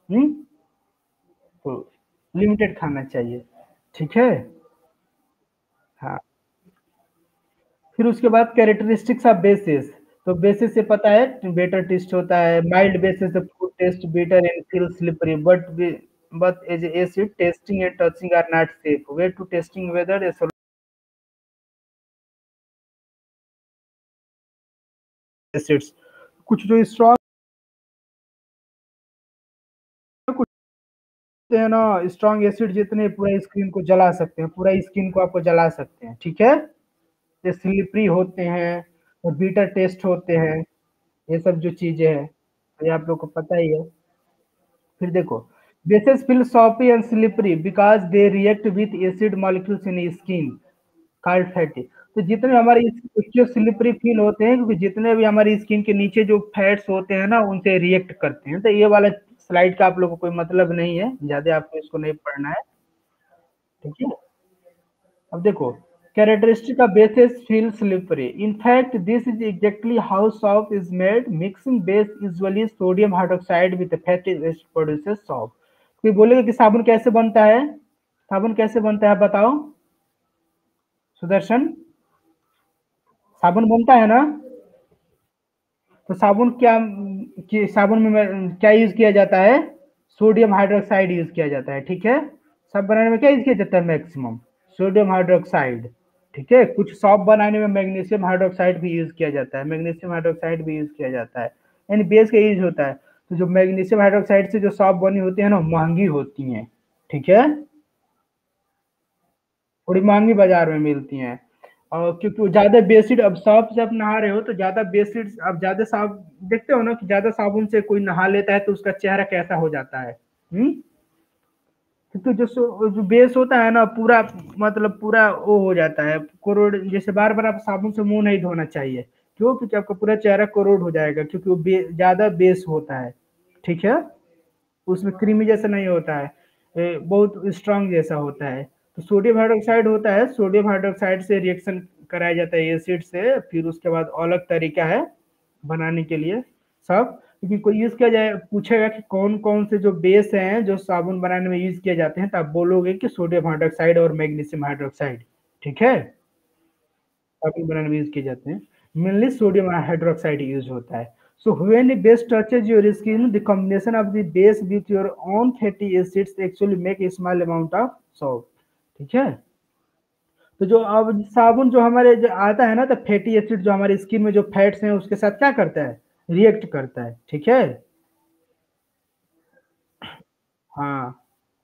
तो लिमिटेड खाना चाहिए। ठीक है। हाँ। फिर उसके बाद कैरेक्टरिस्टिक्स ऑफ बेसिस। तो बेसिस से पता है बेटर टेस्ट होता है, mild bases food taste bitter and feel slippery, but as acid tasting and touching are not safe. Way to testing whether a acids, कुछ जो स्ट्रॉन्ग है ना, स्ट्रॉन्ग एसिड जितने पूरा स्किन को जला सकते हैं, पूरा स्किन को आपको जला सकते हैं। ठीक है। ये स्लिपरी होते हैं और बीटर टेस्ट होते हैं, ये सब जो चीजें हैं ये आप लोग को पता ही है। फिर देखो, bases feel soppy and slippery because they react with acid molecules in skin called fatty। तो जितने हमारे जो स्लिपरी फील होते हैं, क्योंकि जितने भी हमारी स्किन के नीचे जो फैट्स होते हैं ना उनसे रिएक्ट करते हैं। तो ये वाला स्लाइड का आप लोगों को कोई मतलब नहीं है, ज्यादा आपको इसको नहीं पढ़ना है। ठीक है। अब देखो, characteristic of bases feel slippery, in fact this is exactly how soap is made। mixing base usually sodium hydroxide with fatty acid produces soap। कोई बोलेगा कि साबुन कैसे बनता है? साबुन कैसे बनता है बताओ सुदर्शन? साबुन बनता है ना? तो साबुन क्या, कि साबुन में क्या यूज किया जाता है? सोडियम हाइड्रोक्साइड यूज किया जाता है। ठीक है। सब बनाने में क्या यूज किया जाता है? Maximum sodium hydroxide. ठीक है। कुछ सॉप बनाने में मैग्नीशियम हाइड्रोक्साइड भी यूज किया जाता है, मैग्नीशियम हाइड्रोक्साइड भी यूज किया जाता है, यानी बेस का यूज होता है। तो जो मैग्नीशियम हाइड्रोक्साइड से जो सॉफ्ट बनी होती है ना, महंगी होती हैं, ठीक है, थोड़ी महंगी बाजार में मिलती हैं। और क्योंकि ज्यादा बेसिड, अब साफ से आप नहा रहे हो तो ज्यादा बेसिड, अब ज्यादा साफ देखते हो ना कि ज्यादा साबुन से कोई नहा लेता है तो उसका चेहरा कैसा हो जाता है। क्योंकि जो बेस होता है ना पूरा, मतलब पूरा वो हो जाता है कोरोड, जैसे बार बार आप साबुन से मुंह नहीं धोना चाहिए। क्यों? क्योंकि आपका पूरा चेहरा कोरोड हो जाएगा, क्योंकि वो ज्यादा बेस होता है, ठीक है, उसमें क्रीमी जैसा नहीं होता है, बहुत स्ट्रांग जैसा होता है। तो सोडियम हाइड्रोक्साइड होता है, सोडियम हाइड्रोक्साइड से रिएक्शन कराया जाता है एसिड से, फिर उसके बाद अलग तरीका है बनाने के लिए सब। क्योंकि कोई यूज किया जाए, पूछेगा कि कौन कौन से जो बेस हैं जो साबुन बनाने में यूज किए जाते हैं, तो आप बोलोगे कि सोडियम हाइड्रोक्साइड और मैग्नीशियम हाइड्रोक्साइड, ठीक है, साबुन बनाने में यूज किए जाते हैं। मेनली सोडियम हाइड्रोक्साइड यूज होता है। So when the base touches your skin, the combination of the base with your own fatty acids actually make a small amount of soap, ठीक है। तो जो अब साबुन जो हमारे जो आता है ना, तो फैटी एसिड जो हमारे स्किन में जो फैट्स हैं उसके साथ क्या करता है, रिएक्ट करता है, ठीक है। हाँ,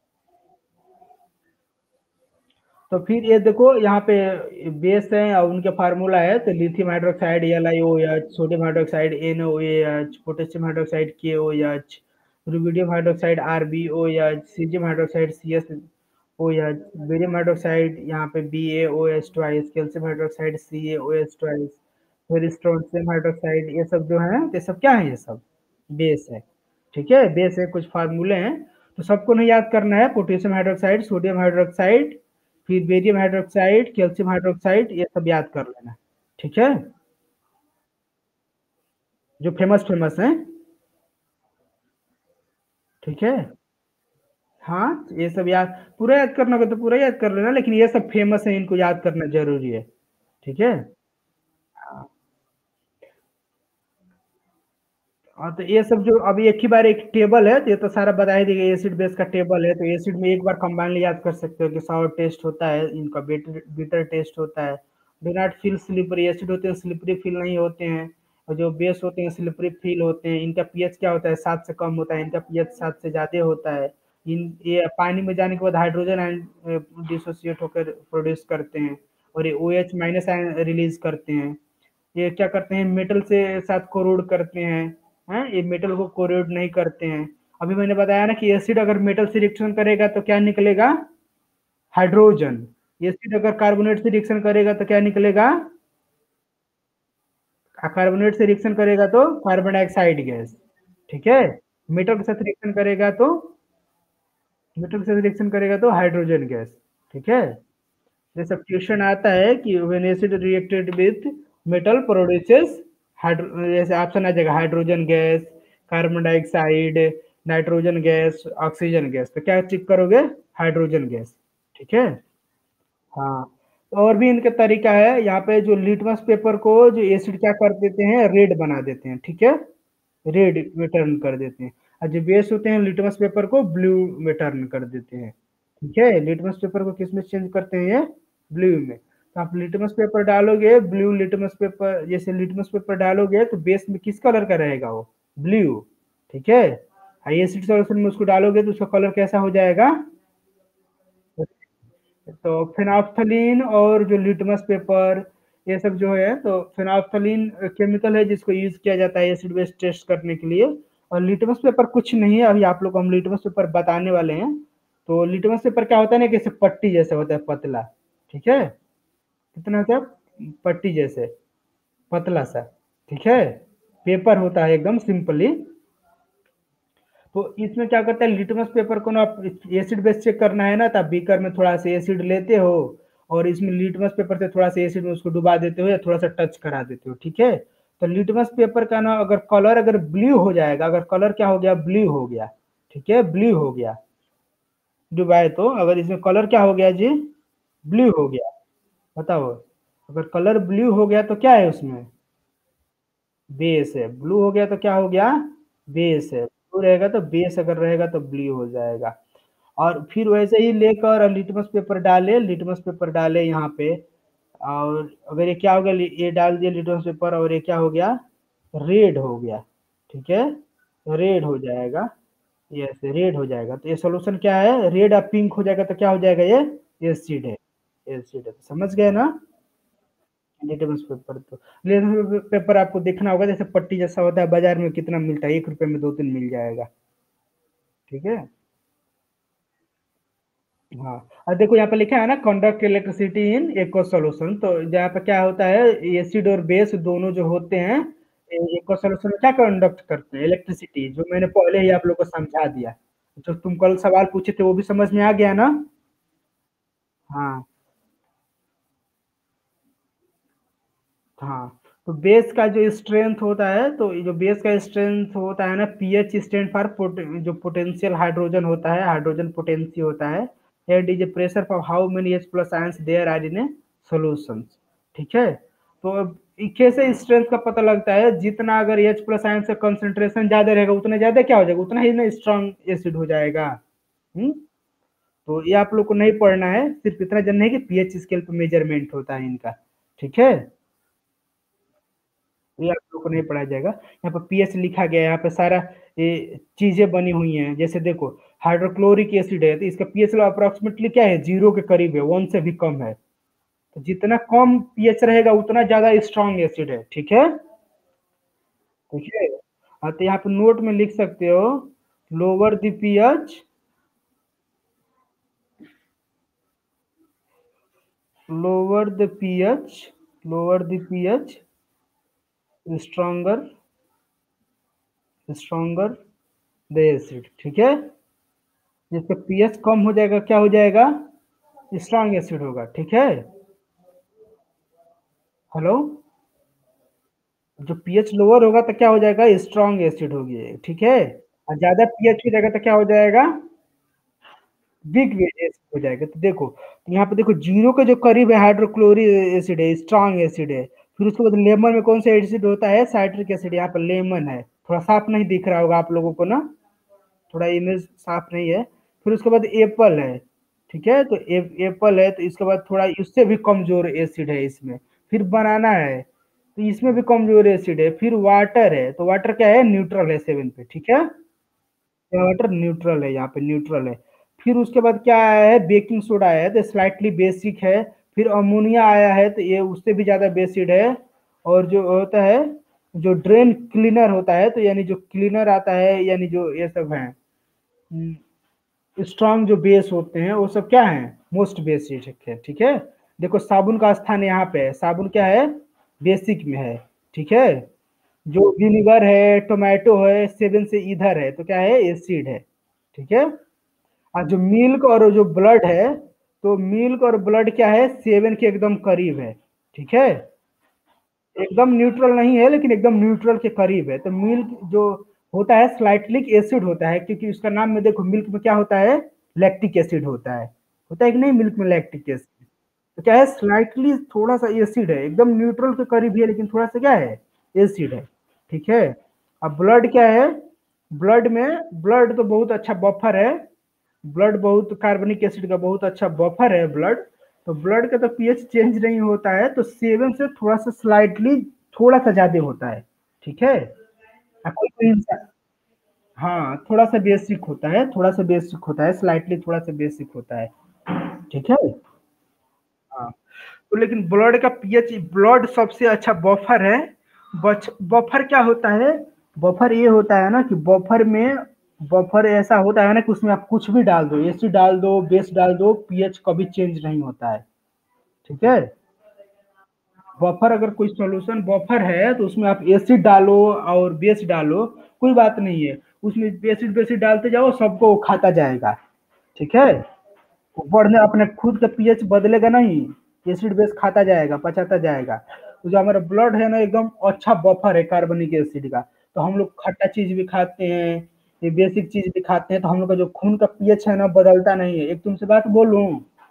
तो फिर ये देखो यहाँ पे बेस है और उनके फार्मूला है, तो lithium hydroxide LiOH, sodium hydroxide NaOH, potassium hydroxide KOH, rubidium hydroxide RbOH, caesium hydroxide CsOH, barium hydroxide यहाँ पे BaOH twice, calcium hydroxide CaOH twice, फिर स्ट्रोंशियम हाइड्रोक्साइड, ये सब जो है ये सब क्या है, ये सब बेस है, ठीक है, बेस है, कुछ फार्मूले हैं। तो सबको नहीं याद करना है, पोटेशियम हाइड्रोक्साइड, सोडियम हाइड्रोक्साइड, फिर बेरियम हाइड्रोक्साइड, कैल्शियम हाइड्रोक्साइड, ये सब याद कर लेना, ठीक है, जो फेमस फेमस है, ठीक है। हाँ, ये सब याद, पूरा याद करना होगा तो पूरा याद कर लेना, लेकिन ये सब फेमस है, इनको याद करना जरूरी है, ठीक है। हाँ, हाँ, तो ये सब जो अभी एक ही बार एक टेबल है, तो ये तो सारा बता ही देगा, एसिड बेस का टेबल है, तो एसिड में एक बार कंबाइनली याद कर सकते हो कि सावर टेस्ट होता है, इनका बिटर बिटर टेस्ट होता है, do not feel slippery, acid होते हैं स्लिपरी फील नहीं होते हैं, और जो बेस होते हैं स्लिपरी फील होते हैं। इनका पीएच क्या होता है, 7 से कम होता है, इनका पीएच 7 से ज्यादा होता है। इन ये पानी में जाने के बाद हाइड्रोजन आयन डिसोसिएट होकर प्रोड्यूस करते हैं, और ये OH माइनस आयन रिलीज करते हैं। ये क्या करते हैं, मेटल से साथ कोरोड करते हैं, ये मेटल को कोरोड नहीं करते हैं। अभी मैंने बताया ना कि एसिड अगर मेटल से रिएक्शन करेगा तो क्या निकलेगा, हाइड्रोजन। एसिड अगर कार्बोनेट से रिएक्शन करेगा तो क्या निकलेगा, कार्बोनेट से रिएक्शन करेगा तो कार्बन डाइऑक्साइड गैस, ठीक है। मेटल के साथ रिएक्शन करेगा तो, मेटल के साथ रिएक्शन करेगा तो हाइड्रोजन गैस, ठीक है। जैसे क्वेश्चन आता है कि when acid reacted with metal produces hydro, जैसे ऑप्शन आ जाएगा hydrogen gas, carbon dioxide, nitrogen gas, oxygen gas, तो क्या टिक करोगे, हाइड्रोजन गैस, ठीक है। हाँ, तो और भी इनका तरीका है, यहाँ पे जो लिटमस पेपर को जो एसिड क्या कर देते हैं, रेड बना देते हैं, ठीक है, रेड में टर्न कर देते हैं। और जो बेस होते हैं लिटमस पेपर को ब्लू में टर्न कर देते हैं, ठीक है। लिटमस पेपर को किस में चेंज करते हैं, ये ब्लू में। तो आप लिटमस पेपर डालोगे, ब्लू लिटमस पेपर, जैसे लिटमस पेपर डालोगे तो बेस में किस कलर का रहेगा, वो ब्लू, ठीक है। एसिड सॉल्यूशन में उसको डालोगे तो उसका कलर कैसा हो जाएगा, तो फेनोल्फथालीन और जो लिटमस पेपर, ये सब जो है, तो फेनोल्फथालीन केमिकल है जिसको यूज किया जाता है एसिड बेस टेस्ट करने के लिए। और लिटमस पेपर कुछ नहीं है, अभी आप लोग को हम लिटमस पेपर बताने वाले हैं। तो लिटमस पेपर क्या होता है ना, कि पट्टी जैसे होता है, पतला, ठीक है, कितना होता है, पट्टी जैसे, पतला सा, ठीक है, पेपर होता है एकदम सिंपली। तो इसमें क्या करता है, लिटमस पेपर को ना आप एसिड बेस चेक करना है ना, तो आप बीकर में थोड़ा सा एसिड लेते हो, और इसमें लिटमस पेपर से थोड़ा सा एसिड में उसको डुबा देते हो या थोड़ा सा टच करा देते हो, ठीक है। तो लिटमस पेपर का ना अगर कलर अगर ब्लू हो जाएगा, अगर कलर क्या हो गया, ब्लू हो गया, ठीक है, ब्लू हो गया डुबाए, तो अगर इसमें कलर क्या हो गया जी, ब्लू हो गया, बताओ। अगर कलर ब्लू हो गया तो क्या है उसमें, बेस है। ब्लू हो गया तो क्या हो गया, बेस है। ब्लू रहेगा तो बेस, अगर रहेगा तो ब्लू हो जाएगा। और फिर वैसे ही लेकर लिटमस पेपर डाले, लिटमस पेपर डाले यहाँ पे, और अगर ये क्या हो गया, ये डाल दिया लिटमस पेपर और ये क्या हो गया, रेड हो गया, ठीक है। रेड हो जाएगा। यस, रेड हो जाएगा। तो ये सॉल्यूशन क्या है, रेड और पिंक हो जाएगा तो क्या हो जाएगा, ये एसिड है। एसिड है, समझ गए ना। लिटमस पेपर तो लिटमस पेपर आपको देखना होगा, जैसे पट्टी जैसा होता है, बाजार में कितना मिलता है, 1 रुपए में 2-3 मिल जाएगा। ठीक है। हाँ, और देखो यहाँ पे लिखा है ना, conduct electricity in aqueous solution. तो यहाँ पे क्या होता है, एसिड और बेस दोनों जो होते हैं, एक्व सॉल्यूशन में क्या कंडक्ट करते हैं, इलेक्ट्रिसिटी, जो मैंने पहले ही आप लोग को समझा दिया। जो तुम कल सवाल पूछे थे वो भी समझ में आ गया ना। हाँ। हाँ, तो बेस का जो स्ट्रेंथ होता है, तो ये जो बेस का स्ट्रेंथ होता है ना, पीएच स्टैंड फॉर जो पोटेंशियल हाइड्रोजन होता है, हाइड्रोजन पोटेंसी होता है। And is pressure for how many H plus ions there are in a solution. ठीक है। तो अब कैसे स्ट्रेंथ का पता लगता है, जितना अगर एच प्लस आयंस का कंसेंट्रेशन ज्यादा रहेगा, उतना ज्यादा क्या हो जाएगा, उतना ही ना स्ट्रॉन्ग एसिड हो जाएगा। हम्म। तो ये आप लोग को नहीं पढ़ना है, सिर्फ इतना जानना है कि पीएच स्केल पे मेजरमेंट होता है इनका। ठीक है। ये आप लोग को नहीं पढ़ाया जाएगा। यहाँ पर पीएच लिखा गया है, यहाँ पे सारा ये चीजें बनी हुई हैं। जैसे देखो, हाइड्रोक्लोरिक एसिड है तो इसका पीएच अप्रोक्सीमेटली क्या है, 0 के करीब है, 1 से भी कम है। तो जितना कम पीएच रहेगा उतना ज्यादा स्ट्रॉन्ग एसिड है। ठीक है। ठीक है। हाँ, तो यहाँ पे नोट में लिख सकते हो, lower the pH, lower the pH, lower the pH, stronger, stronger the acid. ठीक है। जिसका पीएच कम हो जाएगा क्या हो जाएगा, स्ट्रॉन्ग एसिड होगा। ठीक है। हेलो। जो पीएच लोअर होगा तो क्या हो जाएगा, स्ट्रॉन्ग एसिड होगी। ठीक है। और ज्यादा पीएच हो जाएगा तो क्या हो जाएगा, वीक एसिड हो जाएगा। तो देखो, तो यहाँ पे देखो, 0 के जो करीब है हाइड्रोक्लोरिक एसिड है, स्ट्रॉन्ग एसिड है। फिर उसके बाद लेमन में कौन सा एसिड होता है, साइट्रिक एसिड। यहाँ पे लेमन है, थोड़ा साफ नहीं दिख रहा होगा आप लोगों को ना, थोड़ा इमेज साफ नहीं है। फिर उसके बाद एप्पल है। ठीक है। तो एप्पल है, तो इसके बाद थोड़ा इससे भी कमजोर एसिड है इसमें। फिर बनाना है, तो इसमें भी कमजोर एसिड है। फिर वाटर है, तो वाटर क्या है, न्यूट्रल है 7 पे। ठीक है। वाटर न्यूट्रल है, यहाँ पे न्यूट्रल है। फिर उसके बाद क्या आया है, बेकिंग सोडा आया है, तो स्लाइटली बेसिक है। फिर अमोनिया आया है, तो ये उससे भी ज्यादा बेसिड है। और जो होता है, जो ड्रेन क्लीनर होता है, तो यानी जो क्लीनर आता है, यानी जो ये सब है, स्ट्रॉन्ग जो बेस होते हैं वो सब क्या है, मोस्ट बेसिक है। ठीक है। देखो, साबुन का स्थान यहाँ पे है, साबुन क्या है, बेसिक में है। ठीक है। जो विनीगर है, टोमेटो है, 7 से इधर है, तो क्या है, एसिड है। ठीक है। और जो मिल्क और जो ब्लड है, तो मिल्क और ब्लड क्या है, 7 के एकदम करीब है। ठीक है। एकदम न्यूट्रल नहीं है, लेकिन एकदम न्यूट्रल के करीब है। तो मिल्क जो होता है स्लाइटलिक एसिड होता है, क्योंकि उसका नाम में देखो, मिल्क में क्या होता है, लैक्टिक एसिड होता है कि नहीं, मिल्क में लैक्टिक एसिड। तो क्या है, स्लाइटली थोड़ा सा एसिड है, एकदम न्यूट्रल के करीब है, लेकिन थोड़ा सा क्या है, एसिड है। ठीक है। अब ब्लड क्या है, ब्लड में, ब्लड तो बहुत अच्छा बफर है। ब्लड बहुत, कार्बनिक एसिड का बहुत अच्छा बफर है ब्लड। तो ब्लड का तो पीएच चेंज नहीं होता है, तो 7 से थोड़ा सा स्लाइटली, थोड़ा सा ज्यादा होता है। ठीक है। कोई कोई इंसान, हाँ, थोड़ा सा बेसिक होता है, थोड़ा सा बेसिक होता है, स्लाइटली थोड़ा सा बेसिक होता है। ठीक है। हाँ। तो लेकिन ब्लड का पीएच, ब्लड सबसे अच्छा बफर है। बफर क्या होता है, बफर ये होता है ना कि बफर में, बफर ऐसा होता है ना कि उसमें आप कुछ भी डाल दो, एसिड डाल दो, बेस डाल दो, पीएच कभी चेंज नहीं होता है। ठीक है। बफर, अगर कोई सॉल्यूशन बफर है तो उसमें आप एसिड डालो और बेस डालो, कोई बात नहीं है। उसमें एसिड बेसिड डालते जाओ, सबको वो खाता जाएगा। ठीक है। बढ़ने अपने खुद का पीएच बदलेगा नहीं, एसिड बेस खाता जाएगा, पचाता जाएगा। तो जो हमारा ब्लड है ना, एकदम अच्छा बफर है कार्बनिक एसिड का। तो हम लोग खट्टा चीज भी खाते हैं, ये बेसिक चीज भी खाते हैं, तो हम लोग का जो खून का पीएच है ना, बदलता नहीं है। एक तुमसे बात बोलूं,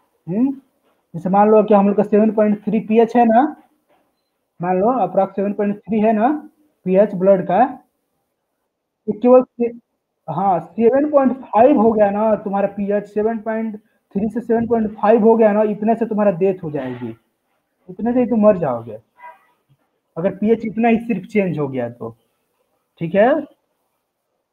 जैसे मान लो कि हम लोग का 7.3 पीएच है ना, मान लो अप्रॉक्स 7.3 है ना, पीएच ब्लड का। तो केवल हाँ, 7.5 हो गया ना तुम्हारा पीएच, 7.3 से 7.5 हो गया ना, इतने से तुम्हारा डेथ हो जाएगी, इतने से ही तुम मर जाओगे, अगर पीएच इतना ही सिर्फ चेंज हो गया तो। ठीक है।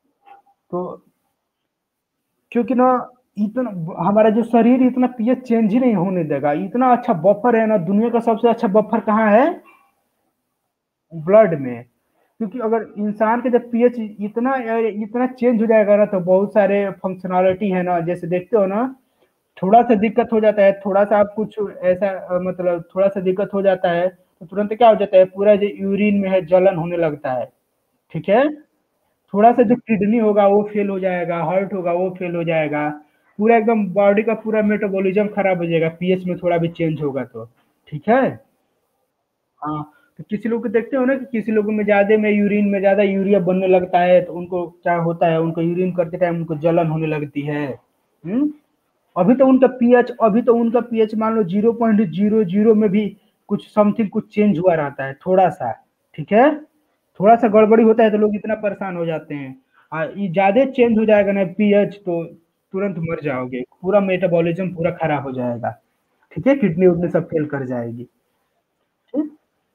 तो क्योंकि ना इतना हमारा जो शरीर इतना पीएच चेंज ही नहीं होने देगा। इतना अच्छा बफर है ना, दुनिया का सबसे अच्छा बफर कहाँ है? ब्लड में। क्योंकि अगर इंसान का जब पीएच इतना इतना चेंज हो जाएगा ना, तो बहुत सारे फंक्शनैलिटी है ना, जैसे देखते हो ना, थोड़ा सा दिक्कत हो जाता है, थोड़ा सा आप कुछ ऐसा मतलब थोड़ा सा दिक्कत हो जाता है तो तुरंत क्या हो जाता है, पूरा जो यूरिन में है जलन होने लगता है। ठीक है। थोड़ा सा जो किडनी होगा वो फेल हो जाएगा, हार्ट होगा वो फेल हो जाएगा, पूरा एकदम बॉडी का पूरा मेटाबॉलिज्म खराब हो जाएगा, पीएच में थोड़ा भी चेंज होगा तो। ठीक है। हाँ। तो किसी लोग को देखते हो ना कि किसी लोगों में ज्यादा में यूरिन में ज्यादा यूरिया बनने लगता है, तो उनको क्या होता है, उनको यूरिन करते टाइम उनको जलन होने लगती है। हम्म। अभी तो उनका पीएच मान लो 0.00 में भी कुछ समथिंग कुछ चेंज हुआ रहता है, थोड़ा सा। ठीक है। थोड़ा सा गड़बड़ी होता है तो लोग इतना परेशान हो जाते हैं। ये ज्यादा चेंज हो जाएगा ना पीएच, तो तुरंत मर जाओगे, पूरा मेटाबॉलिज्म पूरा खराब हो जाएगा। ठीक है, किडनी उडनी सब फेल कर जाएगी। ठीक।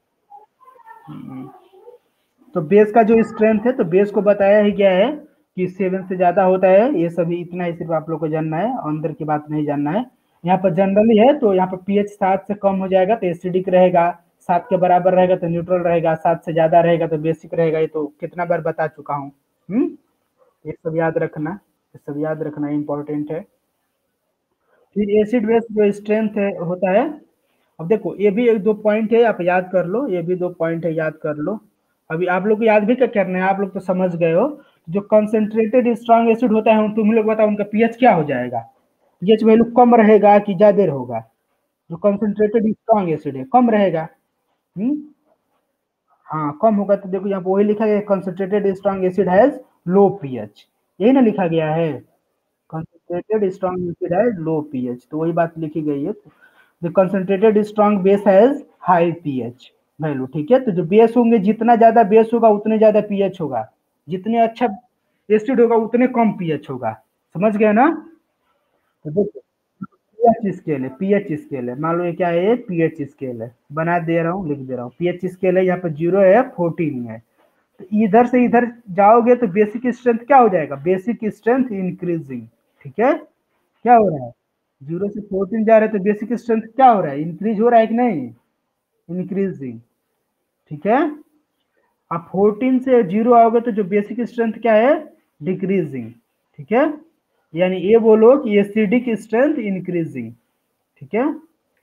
तो बेस का जो स्ट्रेंथ है, तो बेस को बताया ही गया है कि 7 से ज्यादा होता है, ये सभी इतना ही सिर्फ आप लोग को जानना है, अंदर की बात नहीं जानना है। यहाँ पर जनरली है तो यहाँ पर पीएच 7 से कम हो जाएगा तो एसिडिक रहेगा, 7 के बराबर रहेगा तो न्यूट्रल रहेगा, 7 से ज्यादा रहेगा तो बेसिक रहेगा। ये तो कितना बार बता चुका हूँ। हम्म। ये सब याद रखना, ये सब याद रखना इम्पोर्टेंट है। फिर एसिड बेस जो स्ट्रेंथ है होता है, अब देखो ये भी एक दो पॉइंट है, आप याद कर लो, ये भी दो पॉइंट है, याद कर लो। अभी आप लोग को याद भी क्या करना है, आप लोग तो समझ गए हो। जो कंसंट्रेटेड स्ट्रांग एसिड होता है, तुम लोग बताओ उनका पीएच क्या हो जाएगा? पीएच वैल्यू कम रहेगा कि ज्यादा होगा? जो कंसंट्रेटेड स्ट्रांग एसिड है कम रहेगा। हम्म। हाँ, कम होगा तो देखो यहाँ पे वही लिखा गया, concentrated strong acid has low pH, यही ना लिखा गया है। Concentrated strong acid has low pH, तो वही बात लिखी गई है। The concentrated strong base has high pH value. ठीक है। तो जो बेस होंगे, जितना ज्यादा बेस होगा उतने ज्यादा पीएच होगा, जितने अच्छा एसिड होगा उतने कम पीएच होगा। समझ गए ना? तो देखो, पीएच स्केल है, पीएच स्केल है, मान लो ये क्या है, ये पीएच स्केल है, बना दे रहा हूँ, लिख दे रहा हूँ, पीएच स्केल है, यहाँ पे 0 है, 14 है। तो इधर से इधर जाओगे तो बेसिक स्ट्रेंथ क्या हो जाएगा? Basic strength increasing. ठीक है। क्या हो रहा है? 0 से 14 जा रहे हैं तो बेसिक स्ट्रेंथ क्या हो रहा है? इंक्रीज हो रहा है कि नहीं? इंक्रीजिंग। ठीक है। आप 14 से 0 आओगे तो जो बेसिक स्ट्रेंथ क्या है? डिक्रीजिंग। ठीक है। यानी ये बोलो कि एसिडिक स्ट्रेंथ इंक्रीजिंग। ठीक है।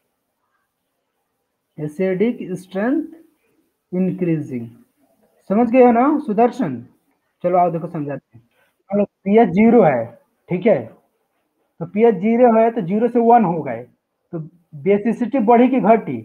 Acidic strength increasing. समझ गए हो ना सुदर्शन? चलो आओ देखो समझाते हैं। चलो पीएच 0 है। ठीक है। तो पीएच 0 है तो 0 से 1 हो गए, तो बेसिसिटी बढ़ी कि घटी?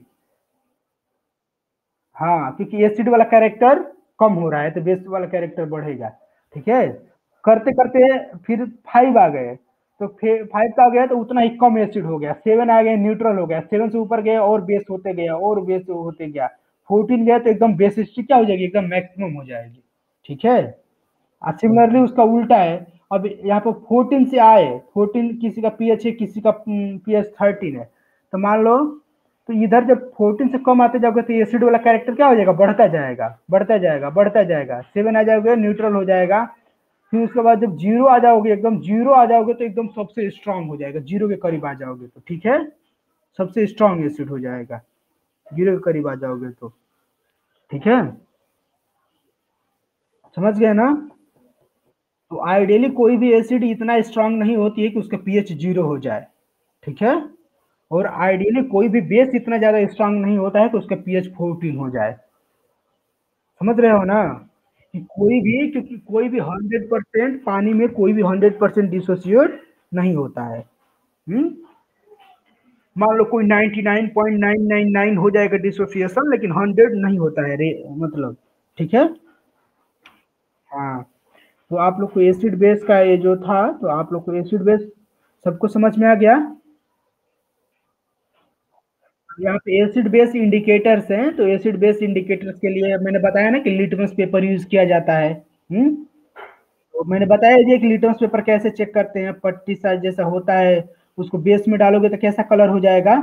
हाँ, क्योंकि एसिड वाला कैरेक्टर कम हो रहा है तो बेस वाला कैरेक्टर बढ़ेगा। ठीक है। करते करते फिर 5 आ गए, तो फिर 5 का आ गया तो उतना ही कम एसिड हो गया, 7 आ गए न्यूट्रल हो गया, 7 से ऊपर गया और बेस होते गया और बेस होते गया, 14 गया तो एकदम बेसिसिटी क्या हो जाएगी? एकदम मैक्सिमम हो जाएगी। ठीक है। सिमिलरली उसका उल्टा है। अब यहाँ पे 14 से आए, 14 किसी का पीएच है, किसी का पीएच 13 है, तो मान लो, तो इधर जब 14 से कम आते जाओगे तो एसिड वाला कैरेक्टर क्या हो जाएगा? बढ़ता जाएगा, बढ़ता जाएगा, बढ़ता जाएगा, 7 आ जाओगे न्यूट्रल हो जाएगा। फिर उसके बाद जब 0 आ जाओगे, एकदम 0 आ जाओगे तो एकदम सबसे स्ट्रांग हो जाएगा, 0 के करीब आ जाओगे तो। ठीक है। सबसे स्ट्रांग एसिड हो जाएगा 0 के करीब आ जाओगे तो। ठीक है। समझ गए ना? तो आइडियली कोई भी एसिड इतना स्ट्रांग नहीं होती है कि उसका पीएच 0 हो जाए। ठीक है। और आइडियली कोई भी बेस इतना ज्यादा स्ट्रांग नहीं होता है कि उसका पीएच 14 हो जाए। समझ रहे हो ना? कि कोई भी, क्योंकि कोई भी 100% पानी में कोई भी 100% डिसोसिएट नहीं होता है। हम्म। मान लो कोई 99.999 हो जाएगा डिसोसिएशन, लेकिन 100 नहीं होता है मतलब। ठीक है। हाँ। तो आप लोग को एसिड बेस का ये जो था, तो आप लोग को एसिड बेस सबको समझ में आ गया? यहाँ पे एसिड बेस इंडिकेटर्स हैं, तो एसिड बेस इंडिकेटर्स के लिए मैंने बताया ना कि लिटमस पेपर यूज किया जाता है। हम्म। तो मैंने बताया जी कि लिटमस पेपर कैसे चेक करते हैं, पट्टी सा जैसा होता है, उसको बेस में डालोगे तो कैसा कलर हो जाएगा?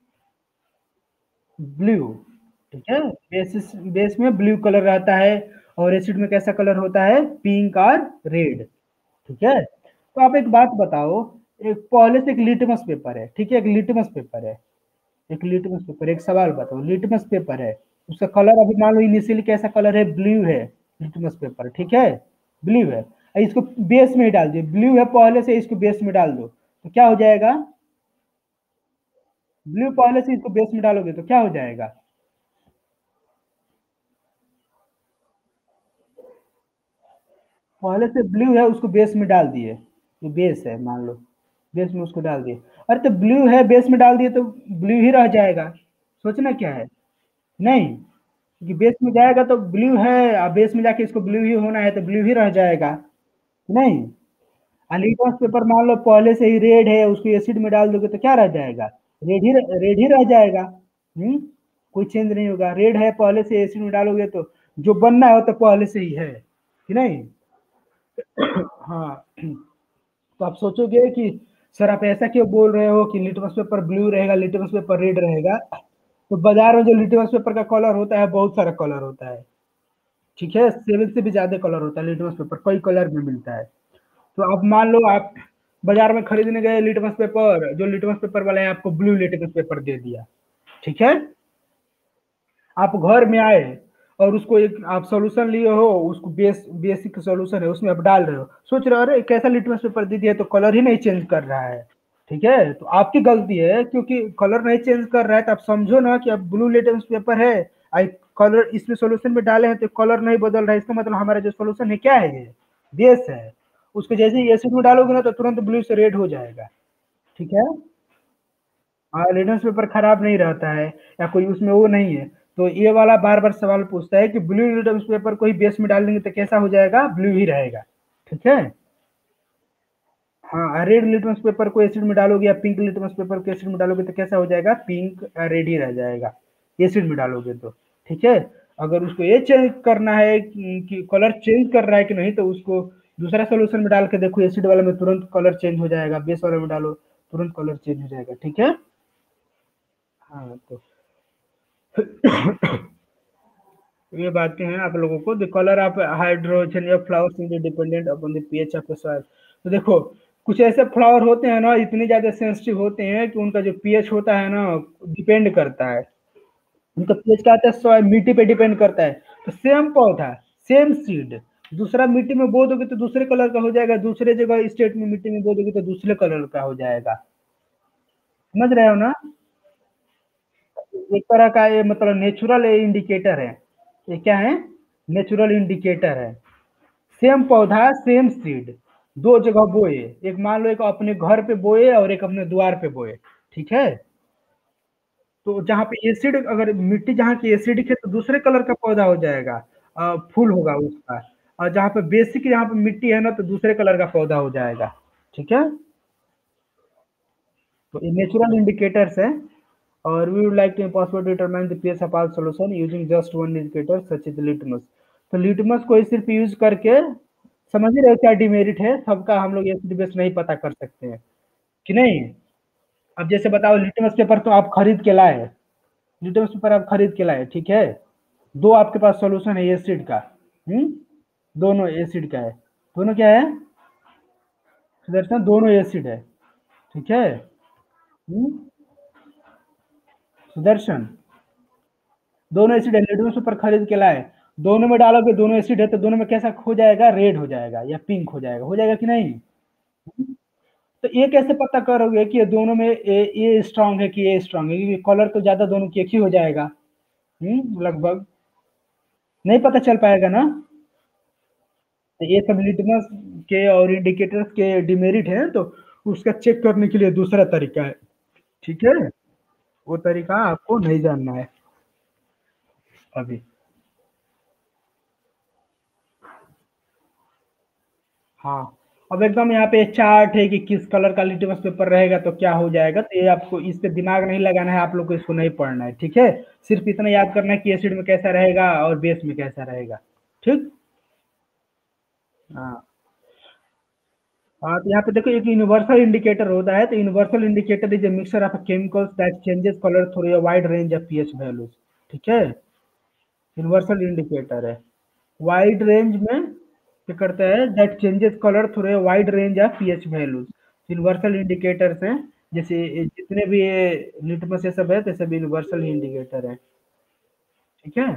ब्लू। ठीक है। बेस में ब्लू कलर रहता है। और एसिड में कैसा कलर होता है, पिंक और रेड, ठीक है। तो आप एक बात बताओ, एक पहले से एक लिटमस पेपर है, ठीक है, एक लिटमस पेपर है, एक लिटमस पेपर, एक सवाल बताओ, लिटमस पेपर है, उसका कलर अभी मान लो इनिशियली कैसा कलर है, ब्लू है, लिटमस पेपर, ठीक है, ब्लू है, इसको बेस में ही डाल दिए, ब्लू है पहले से, इसको बेस में डाल दो तो क्या हो जाएगा, ब्लू पहले से इसको बेस में डालोगे तो क्या हो जाएगा, पहले से ब्लू है उसको बेस में डाल दिए, ये बेस है मान लो, बेस में उसको डाल दिए, अरे तो ब्लू है बेस में डाल दिए तो ब्लू ही रह जाएगा, सोचना क्या है, नहीं, क्योंकि बेस में जाएगा तो ब्लू है, और बेस में जाके इसको ब्लू ही होना है तो ब्लू ही रह जाएगा, नहीं, लिटमस पेपर मान लो पहले से ही रेड है, उसको एसिड में डाल दोगे तो क्या रह जाएगा, रेड ही रह जाएगा, कोई चेंज नहीं होगा, रेड है पहले से एसिड में डालोगे तो जो बनना है वो तो पहले से ही है कि नहीं। हाँ, तो आप सोचोगे कि सर आप ऐसा क्यों बोल रहे हो कि लिटमस पेपर ब्लू रहेगा, लिटमस पेपर रेड रहेगा, तो बाजार में जो लिटमस पेपर का कलर होता है बहुत सारा कलर होता है, ठीक है, 7 से भी ज्यादा कलर होता है लिटमस पेपर, कई कलर में मिलता है। तो अब मान लो आप बाजार में खरीदने गए लिटमस पेपर, जो लिटमस पेपर वाला है आपको ब्लू लिटमस पेपर दे दिया, ठीक है, आप घर में आए और उसको एक आप सॉल्यूशन लिए हो, उसको बेसिक सॉल्यूशन है उसमें आप डाल रहे हो, सोच रहे हो अरे कैसा लिटमस पेपर दे दिया तो कलर ही नहीं चेंज कर रहा है, ठीक है, तो आपकी गलती है क्योंकि कलर नहीं चेंज कर रहा है, तो आप समझो ना कि अब ब्लू लिटमस पेपर है, आई कलर इसमें सॉल्यूशन में डाले हैं तो कलर नहीं बदल रहा है, इसका मतलब हमारा जो सॉल्यूशन है क्या है, ये बेस है, उसको जैसे ही एसिड में डालोगे ना तो तुरंत ब्लू से रेड हो जाएगा, ठीक है। हाँ, लिटमस पेपर खराब नहीं रहता है, या कोई उसमें वो नहीं है, तो ये वाला बार बार सवाल पूछता है कि ब्लू लिटमस पेपर को ही बेस में डाल देंगे तो कैसा हो जाएगा, ब्लू ही रहेगा, ठीक है। हाँ, रेड लिटमस पेपर को एसिड में डालोगे या पिंक लिटमस पेपर को एसिड में डालोगे तो कैसा हो जाएगा, पिंक रेड ही रह जाएगा, एसिड में डालोगे तो, ठीक है। अगर उसको ये चेंज करना है कि कलर चेंज कर रहा है कि नहीं, तो उसको दूसरा सोल्यूशन में डाल के देखो, एसिड वाले में तुरंत कलर चेंज हो जाएगा, बेस वाले में डालो तुरंत कलर चेंज हो जाएगा, ठीक है। हाँ, तो ये बातें हैं आप लोगों को, द कलर ऑफ हाइड्रोजन या flowers is dependent upon the pH of the soil, तो देखो कुछ ऐसे फ्लावर होते हैं ना, इतने ज्यादा सेंसिटिव होते हैं कि उनका जो पीएच होता है ना डिपेंड करता है, उनका पीएच क्या आता है, सॉइल मिट्टी पे डिपेंड करता है, तो सेम पौधा, सेम सीड, दूसरा मिट्टी में बो दोगे तो दूसरे कलर का हो जाएगा, दूसरे जगह स्टेट में मिट्टी में बो दोगे तो दूसरे कलर का हो जाएगा, समझ रहे हो ना। एक तरह का ये मतलब नेचुरल इंडिकेटर है, ये क्या है, नेचुरल इंडिकेटर है, सेम पौधा सेम सीड, दो जगह बोए, एक मान लो एक अपने घर पे बोए और एक अपने द्वार पे बोए, ठीक है, तो जहाँ पे एसिड अगर मिट्टी जहाँ की एसिडिक है तो दूसरे कलर का पौधा हो जाएगा, फूल होगा उसका, और जहाँ पे बेसिक यहाँ पे मिट्टी है ना तो दूसरे कलर का पौधा हो जाएगा, ठीक है। तो ये नेचुरल इंडिकेटर्स है, और we would like to possible determine the pH of all solution using just one indicator such is litmus, तो लिटमस को ही सिर्फ यूज करके, समझ ही रहे हो क्या डिमेरिट है, सबका हम लोग एसिड बेस नहीं पता कर सकते हैं कि नहीं। अब जैसे बताओ लिटमस पेपर तो आप खरीद के लाए, लिटमस पेपर आप खरीद के लाए, ठीक है, दो आपके पास सॉल्यूशन है एसिड का, हम्म, दोनों एसिड का है, दोनों क्या है, सुदर्शन दोनों एसिड है, ठीक है, हम्म, सुदर्शन दोनों एसिड है, लिटमस पेपर खरीद के लाए, दोनों में डालोगे दोनों एसिड है तो दोनों में कैसा हो जाएगा, रेड हो जाएगा या पिंक हो जाएगा कि नहीं। तो ये कैसे पता करोगे कि ये दोनों में ये स्ट्रांग है कि ये स्ट्रांग है, क्योंकि कलर तो ज्यादा दोनों की एक ही हो जाएगा, लगभग नहीं पता चल पाएगा ना। तो ये सब लिटमस के और इंडिकेटर्स के डिमेरिट है, तो उसका चेक करने के लिए दूसरा तरीका है, ठीक है, वो तरीका आपको नहीं जानना है अभी। हाँ, अब एकदम यहाँ पे चार्ट है कि किस कलर का लिटमस पेपर रहेगा तो क्या हो जाएगा, तो ये आपको इस पे दिमाग नहीं लगाना है, आप लोग को इसको नहीं पढ़ना है, ठीक है, सिर्फ इतना याद करना है कि एसिड में कैसा रहेगा और बेस में कैसा रहेगा, ठीक। हाँ, हाँ, तो यहाँ पे देखो एक यूनिवर्सल इंडिकेटर होता है, तो universal indicator is a mixture of chemicals that changes colour through a wide range of pH values, ठीक है, यूनिवर्सल इंडिकेटर है, वाइड रेंज में क्या करता है, that changes colour through a wide range of pH values. Universal indicators हैं, जैसे जितने भी ये लिटमस ये सब है तो सब यूनिवर्सल इंडिकेटर है। ठीक है,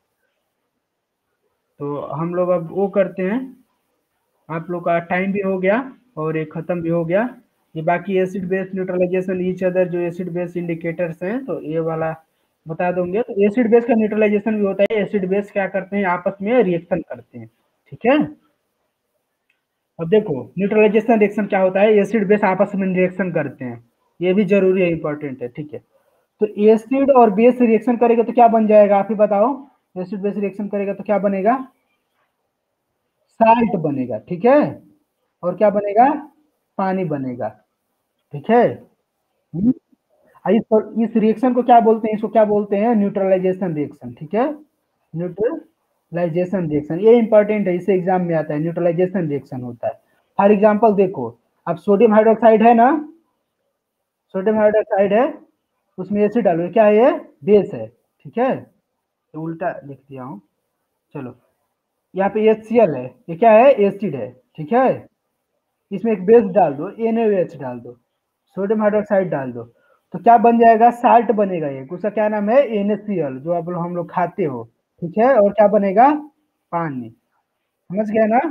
तो हम लोग अब वो करते हैं, आप लोग का टाइम भी हो गया और ये खत्म भी हो गया। ये बाकी acid base neutralisation each other जो एसिड बेस इंडिकेटर्स हैं तो ये वाला बता दूंगे। तो एसिड बेस का न्यूट्रलाइजेशन भी होता है, एसिड बेस क्या करते हैं आपस में रिएक्शन करते हैं। ठीक है, अब देखो न्यूट्रलाइजेशन रिएक्शन क्या होता है, एसिड बेस आपस में रिएक्शन करते हैं, ये भी जरूरी है, इंपॉर्टेंट है। ठीक है, तो एसिड और बेस रिएक्शन करेगा तो क्या बन जाएगा आप ही बताओ, एसिड बेस रिएक्शन करेगा तो क्या बनेगा, साल्ट बनेगा। ठीक है, और क्या बनेगा, पानी बनेगा। ठीक है। हम्म? इस रिएक्शन को क्या बोलते हैं, इसको क्या बोलते हैं, न्यूट्रलाइजेशन रिएक्शन। ठीक है, न्यूट्रलाइजेशन रिएक्शन ये इंपॉर्टेंट है, इसे एग्जाम में आता है, न्यूट्रलाइजेशन रिएक्शन होता है। फॉर एग्जांपल देखो, अब सोडियम हाइड्रोक्साइड है ना, सोडियम हाइड्रोक्साइड है, उसमें एसिड डालो, क्या है ये, बेस है। ठीक है, तो उल्टा लिख दिया हूँ, चलो, यहाँ पे HCl है, ये क्या है, एसिड है। ठीक है, इसमें एक बेस डाल दो, NaOH डाल दो, सोडियम हाइड्रोक्साइड डाल दो, तो क्या बन जाएगा, साल्ट बनेगा। ये उसका क्या नाम है, NaCl, जो आप लोग हम लोग खाते हो। ठीक है, और क्या बनेगा, पानी। समझ गया ना।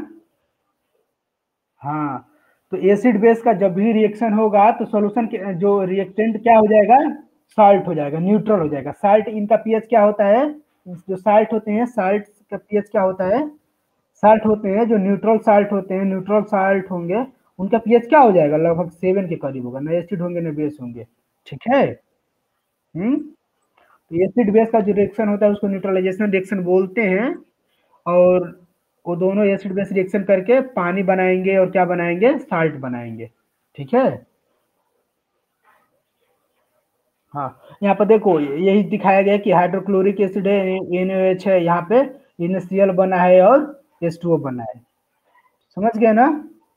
हाँ, तो एसिड बेस का जब भी रिएक्शन होगा तो सॉल्यूशन के जो रिएक्टेंट क्या हो जाएगा, साल्ट हो जाएगा, न्यूट्रल हो जाएगा। साल्ट इनका पीएच क्या होता है, जो साल्ट होते हैं साल्ट का पीएच क्या होता है, साल्ट होते हैं जो न्यूट्रल साल्ट होते हैं, न्यूट्रल साल्ट होंगे, उनका पीएच क्या हो जाएगा, लगभग 7 के करीब होगा, ना एसिड होंगे ना बेस होंगे। ठीक है। तो एसिड बेस का जो रिएक्शन होता है उसको न्यूट्रलाइजेशन रिएक्शन बोलते हैं। और वो दोनों एसिड बेस रिएक्शन करके पानी बनाएंगे और क्या बनाएंगे, साल्ट बनाएंगे। ठीक है। हाँ, यहाँ पर देखो यही दिखाया गया कि हाइड्रोक्लोरिक एसिड है, NaOH है, यहाँ पे NaCl बना है और H2O बना है। समझ गए ना।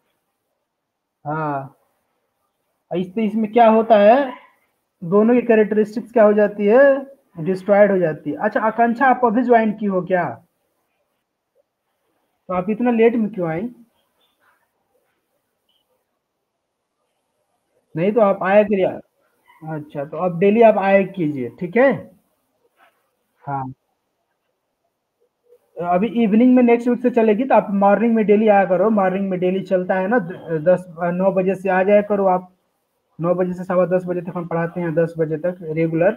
हाँ, इसमें क्या होता है, दोनों की कैरेक्टरिस्टिक्स क्या हो जाती है, डिस्ट्रॉयड हो जाती है। अच्छा आकांक्षा, आप अभी ज्वाइन की हो क्या, तो आप इतना लेट में क्यों आई, नहीं तो आप आया करिए। अच्छा, तो अब डेली आप आया कीजिए। ठीक है। हाँ, अभी इवनिंग में नेक्स्ट वीक से चलेगी, तो आप मॉर्निंग में डेली आया करो, मॉर्निंग में डेली चलता है ना, 9 बजे से आ जाया करो आप, 9 बजे से 10:15 बजे तक हम पढ़ाते हैं, 10 बजे तक रेगुलर।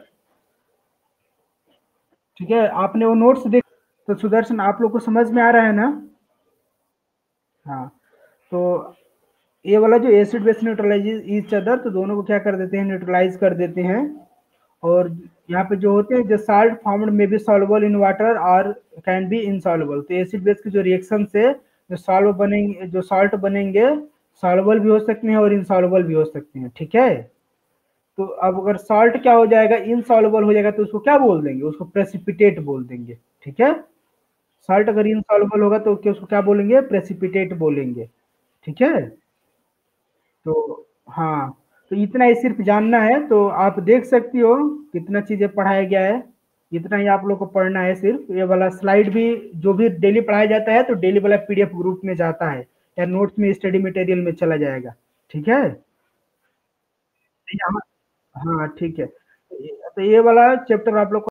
ठीक है, आपने वो नोट्स देख, तो सुदर्शन आप लोग को समझ में आ रहा है ना। हाँ, तो ये वाला जो acid base neutralise each other, तो दोनों को क्या कर देते हैं, न्यूट्रलाइज कर देते हैं। और यहाँ पे जो होते हैं, जो साल्ट फॉर्म्ड में बी सॉल्युबल इन वाटर और कैन बी इनसॉल्युबल, तो एसिड बेस के जो रिएक्शन से जो सॉल्व बनेंगे, जो सॉल्ट बनेंगे, सॉल्युबल भी हो सकते हैं और इनसॉल्युबल भी हो सकते हैं। ठीक है, तो अब अगर सॉल्ट क्या हो जाएगा, इनसॉल्युबल हो जाएगा, तो उसको क्या बोल देंगे, उसको प्रेसिपिटेट बोल देंगे। ठीक है, सॉल्ट अगर इनसॉल्युबल होगा तो उसको क्या बोलेंगे, प्रेसिपिटेट बोलेंगे। ठीक है, तो हाँ, तो इतना ही सिर्फ जानना है, तो आप देख सकती हो कितना चीजें पढ़ाया गया है, इतना ही आप लोग को पढ़ना है। सिर्फ ये वाला स्लाइड भी जो भी डेली पढ़ाया जाता है तो डेली वाला PDF ग्रुप में जाता है या नोट्स में स्टडी मटेरियल में चला जाएगा। ठीक है, यहाँ, हाँ ठीक है, तो ये वाला चैप्टर आप लोग को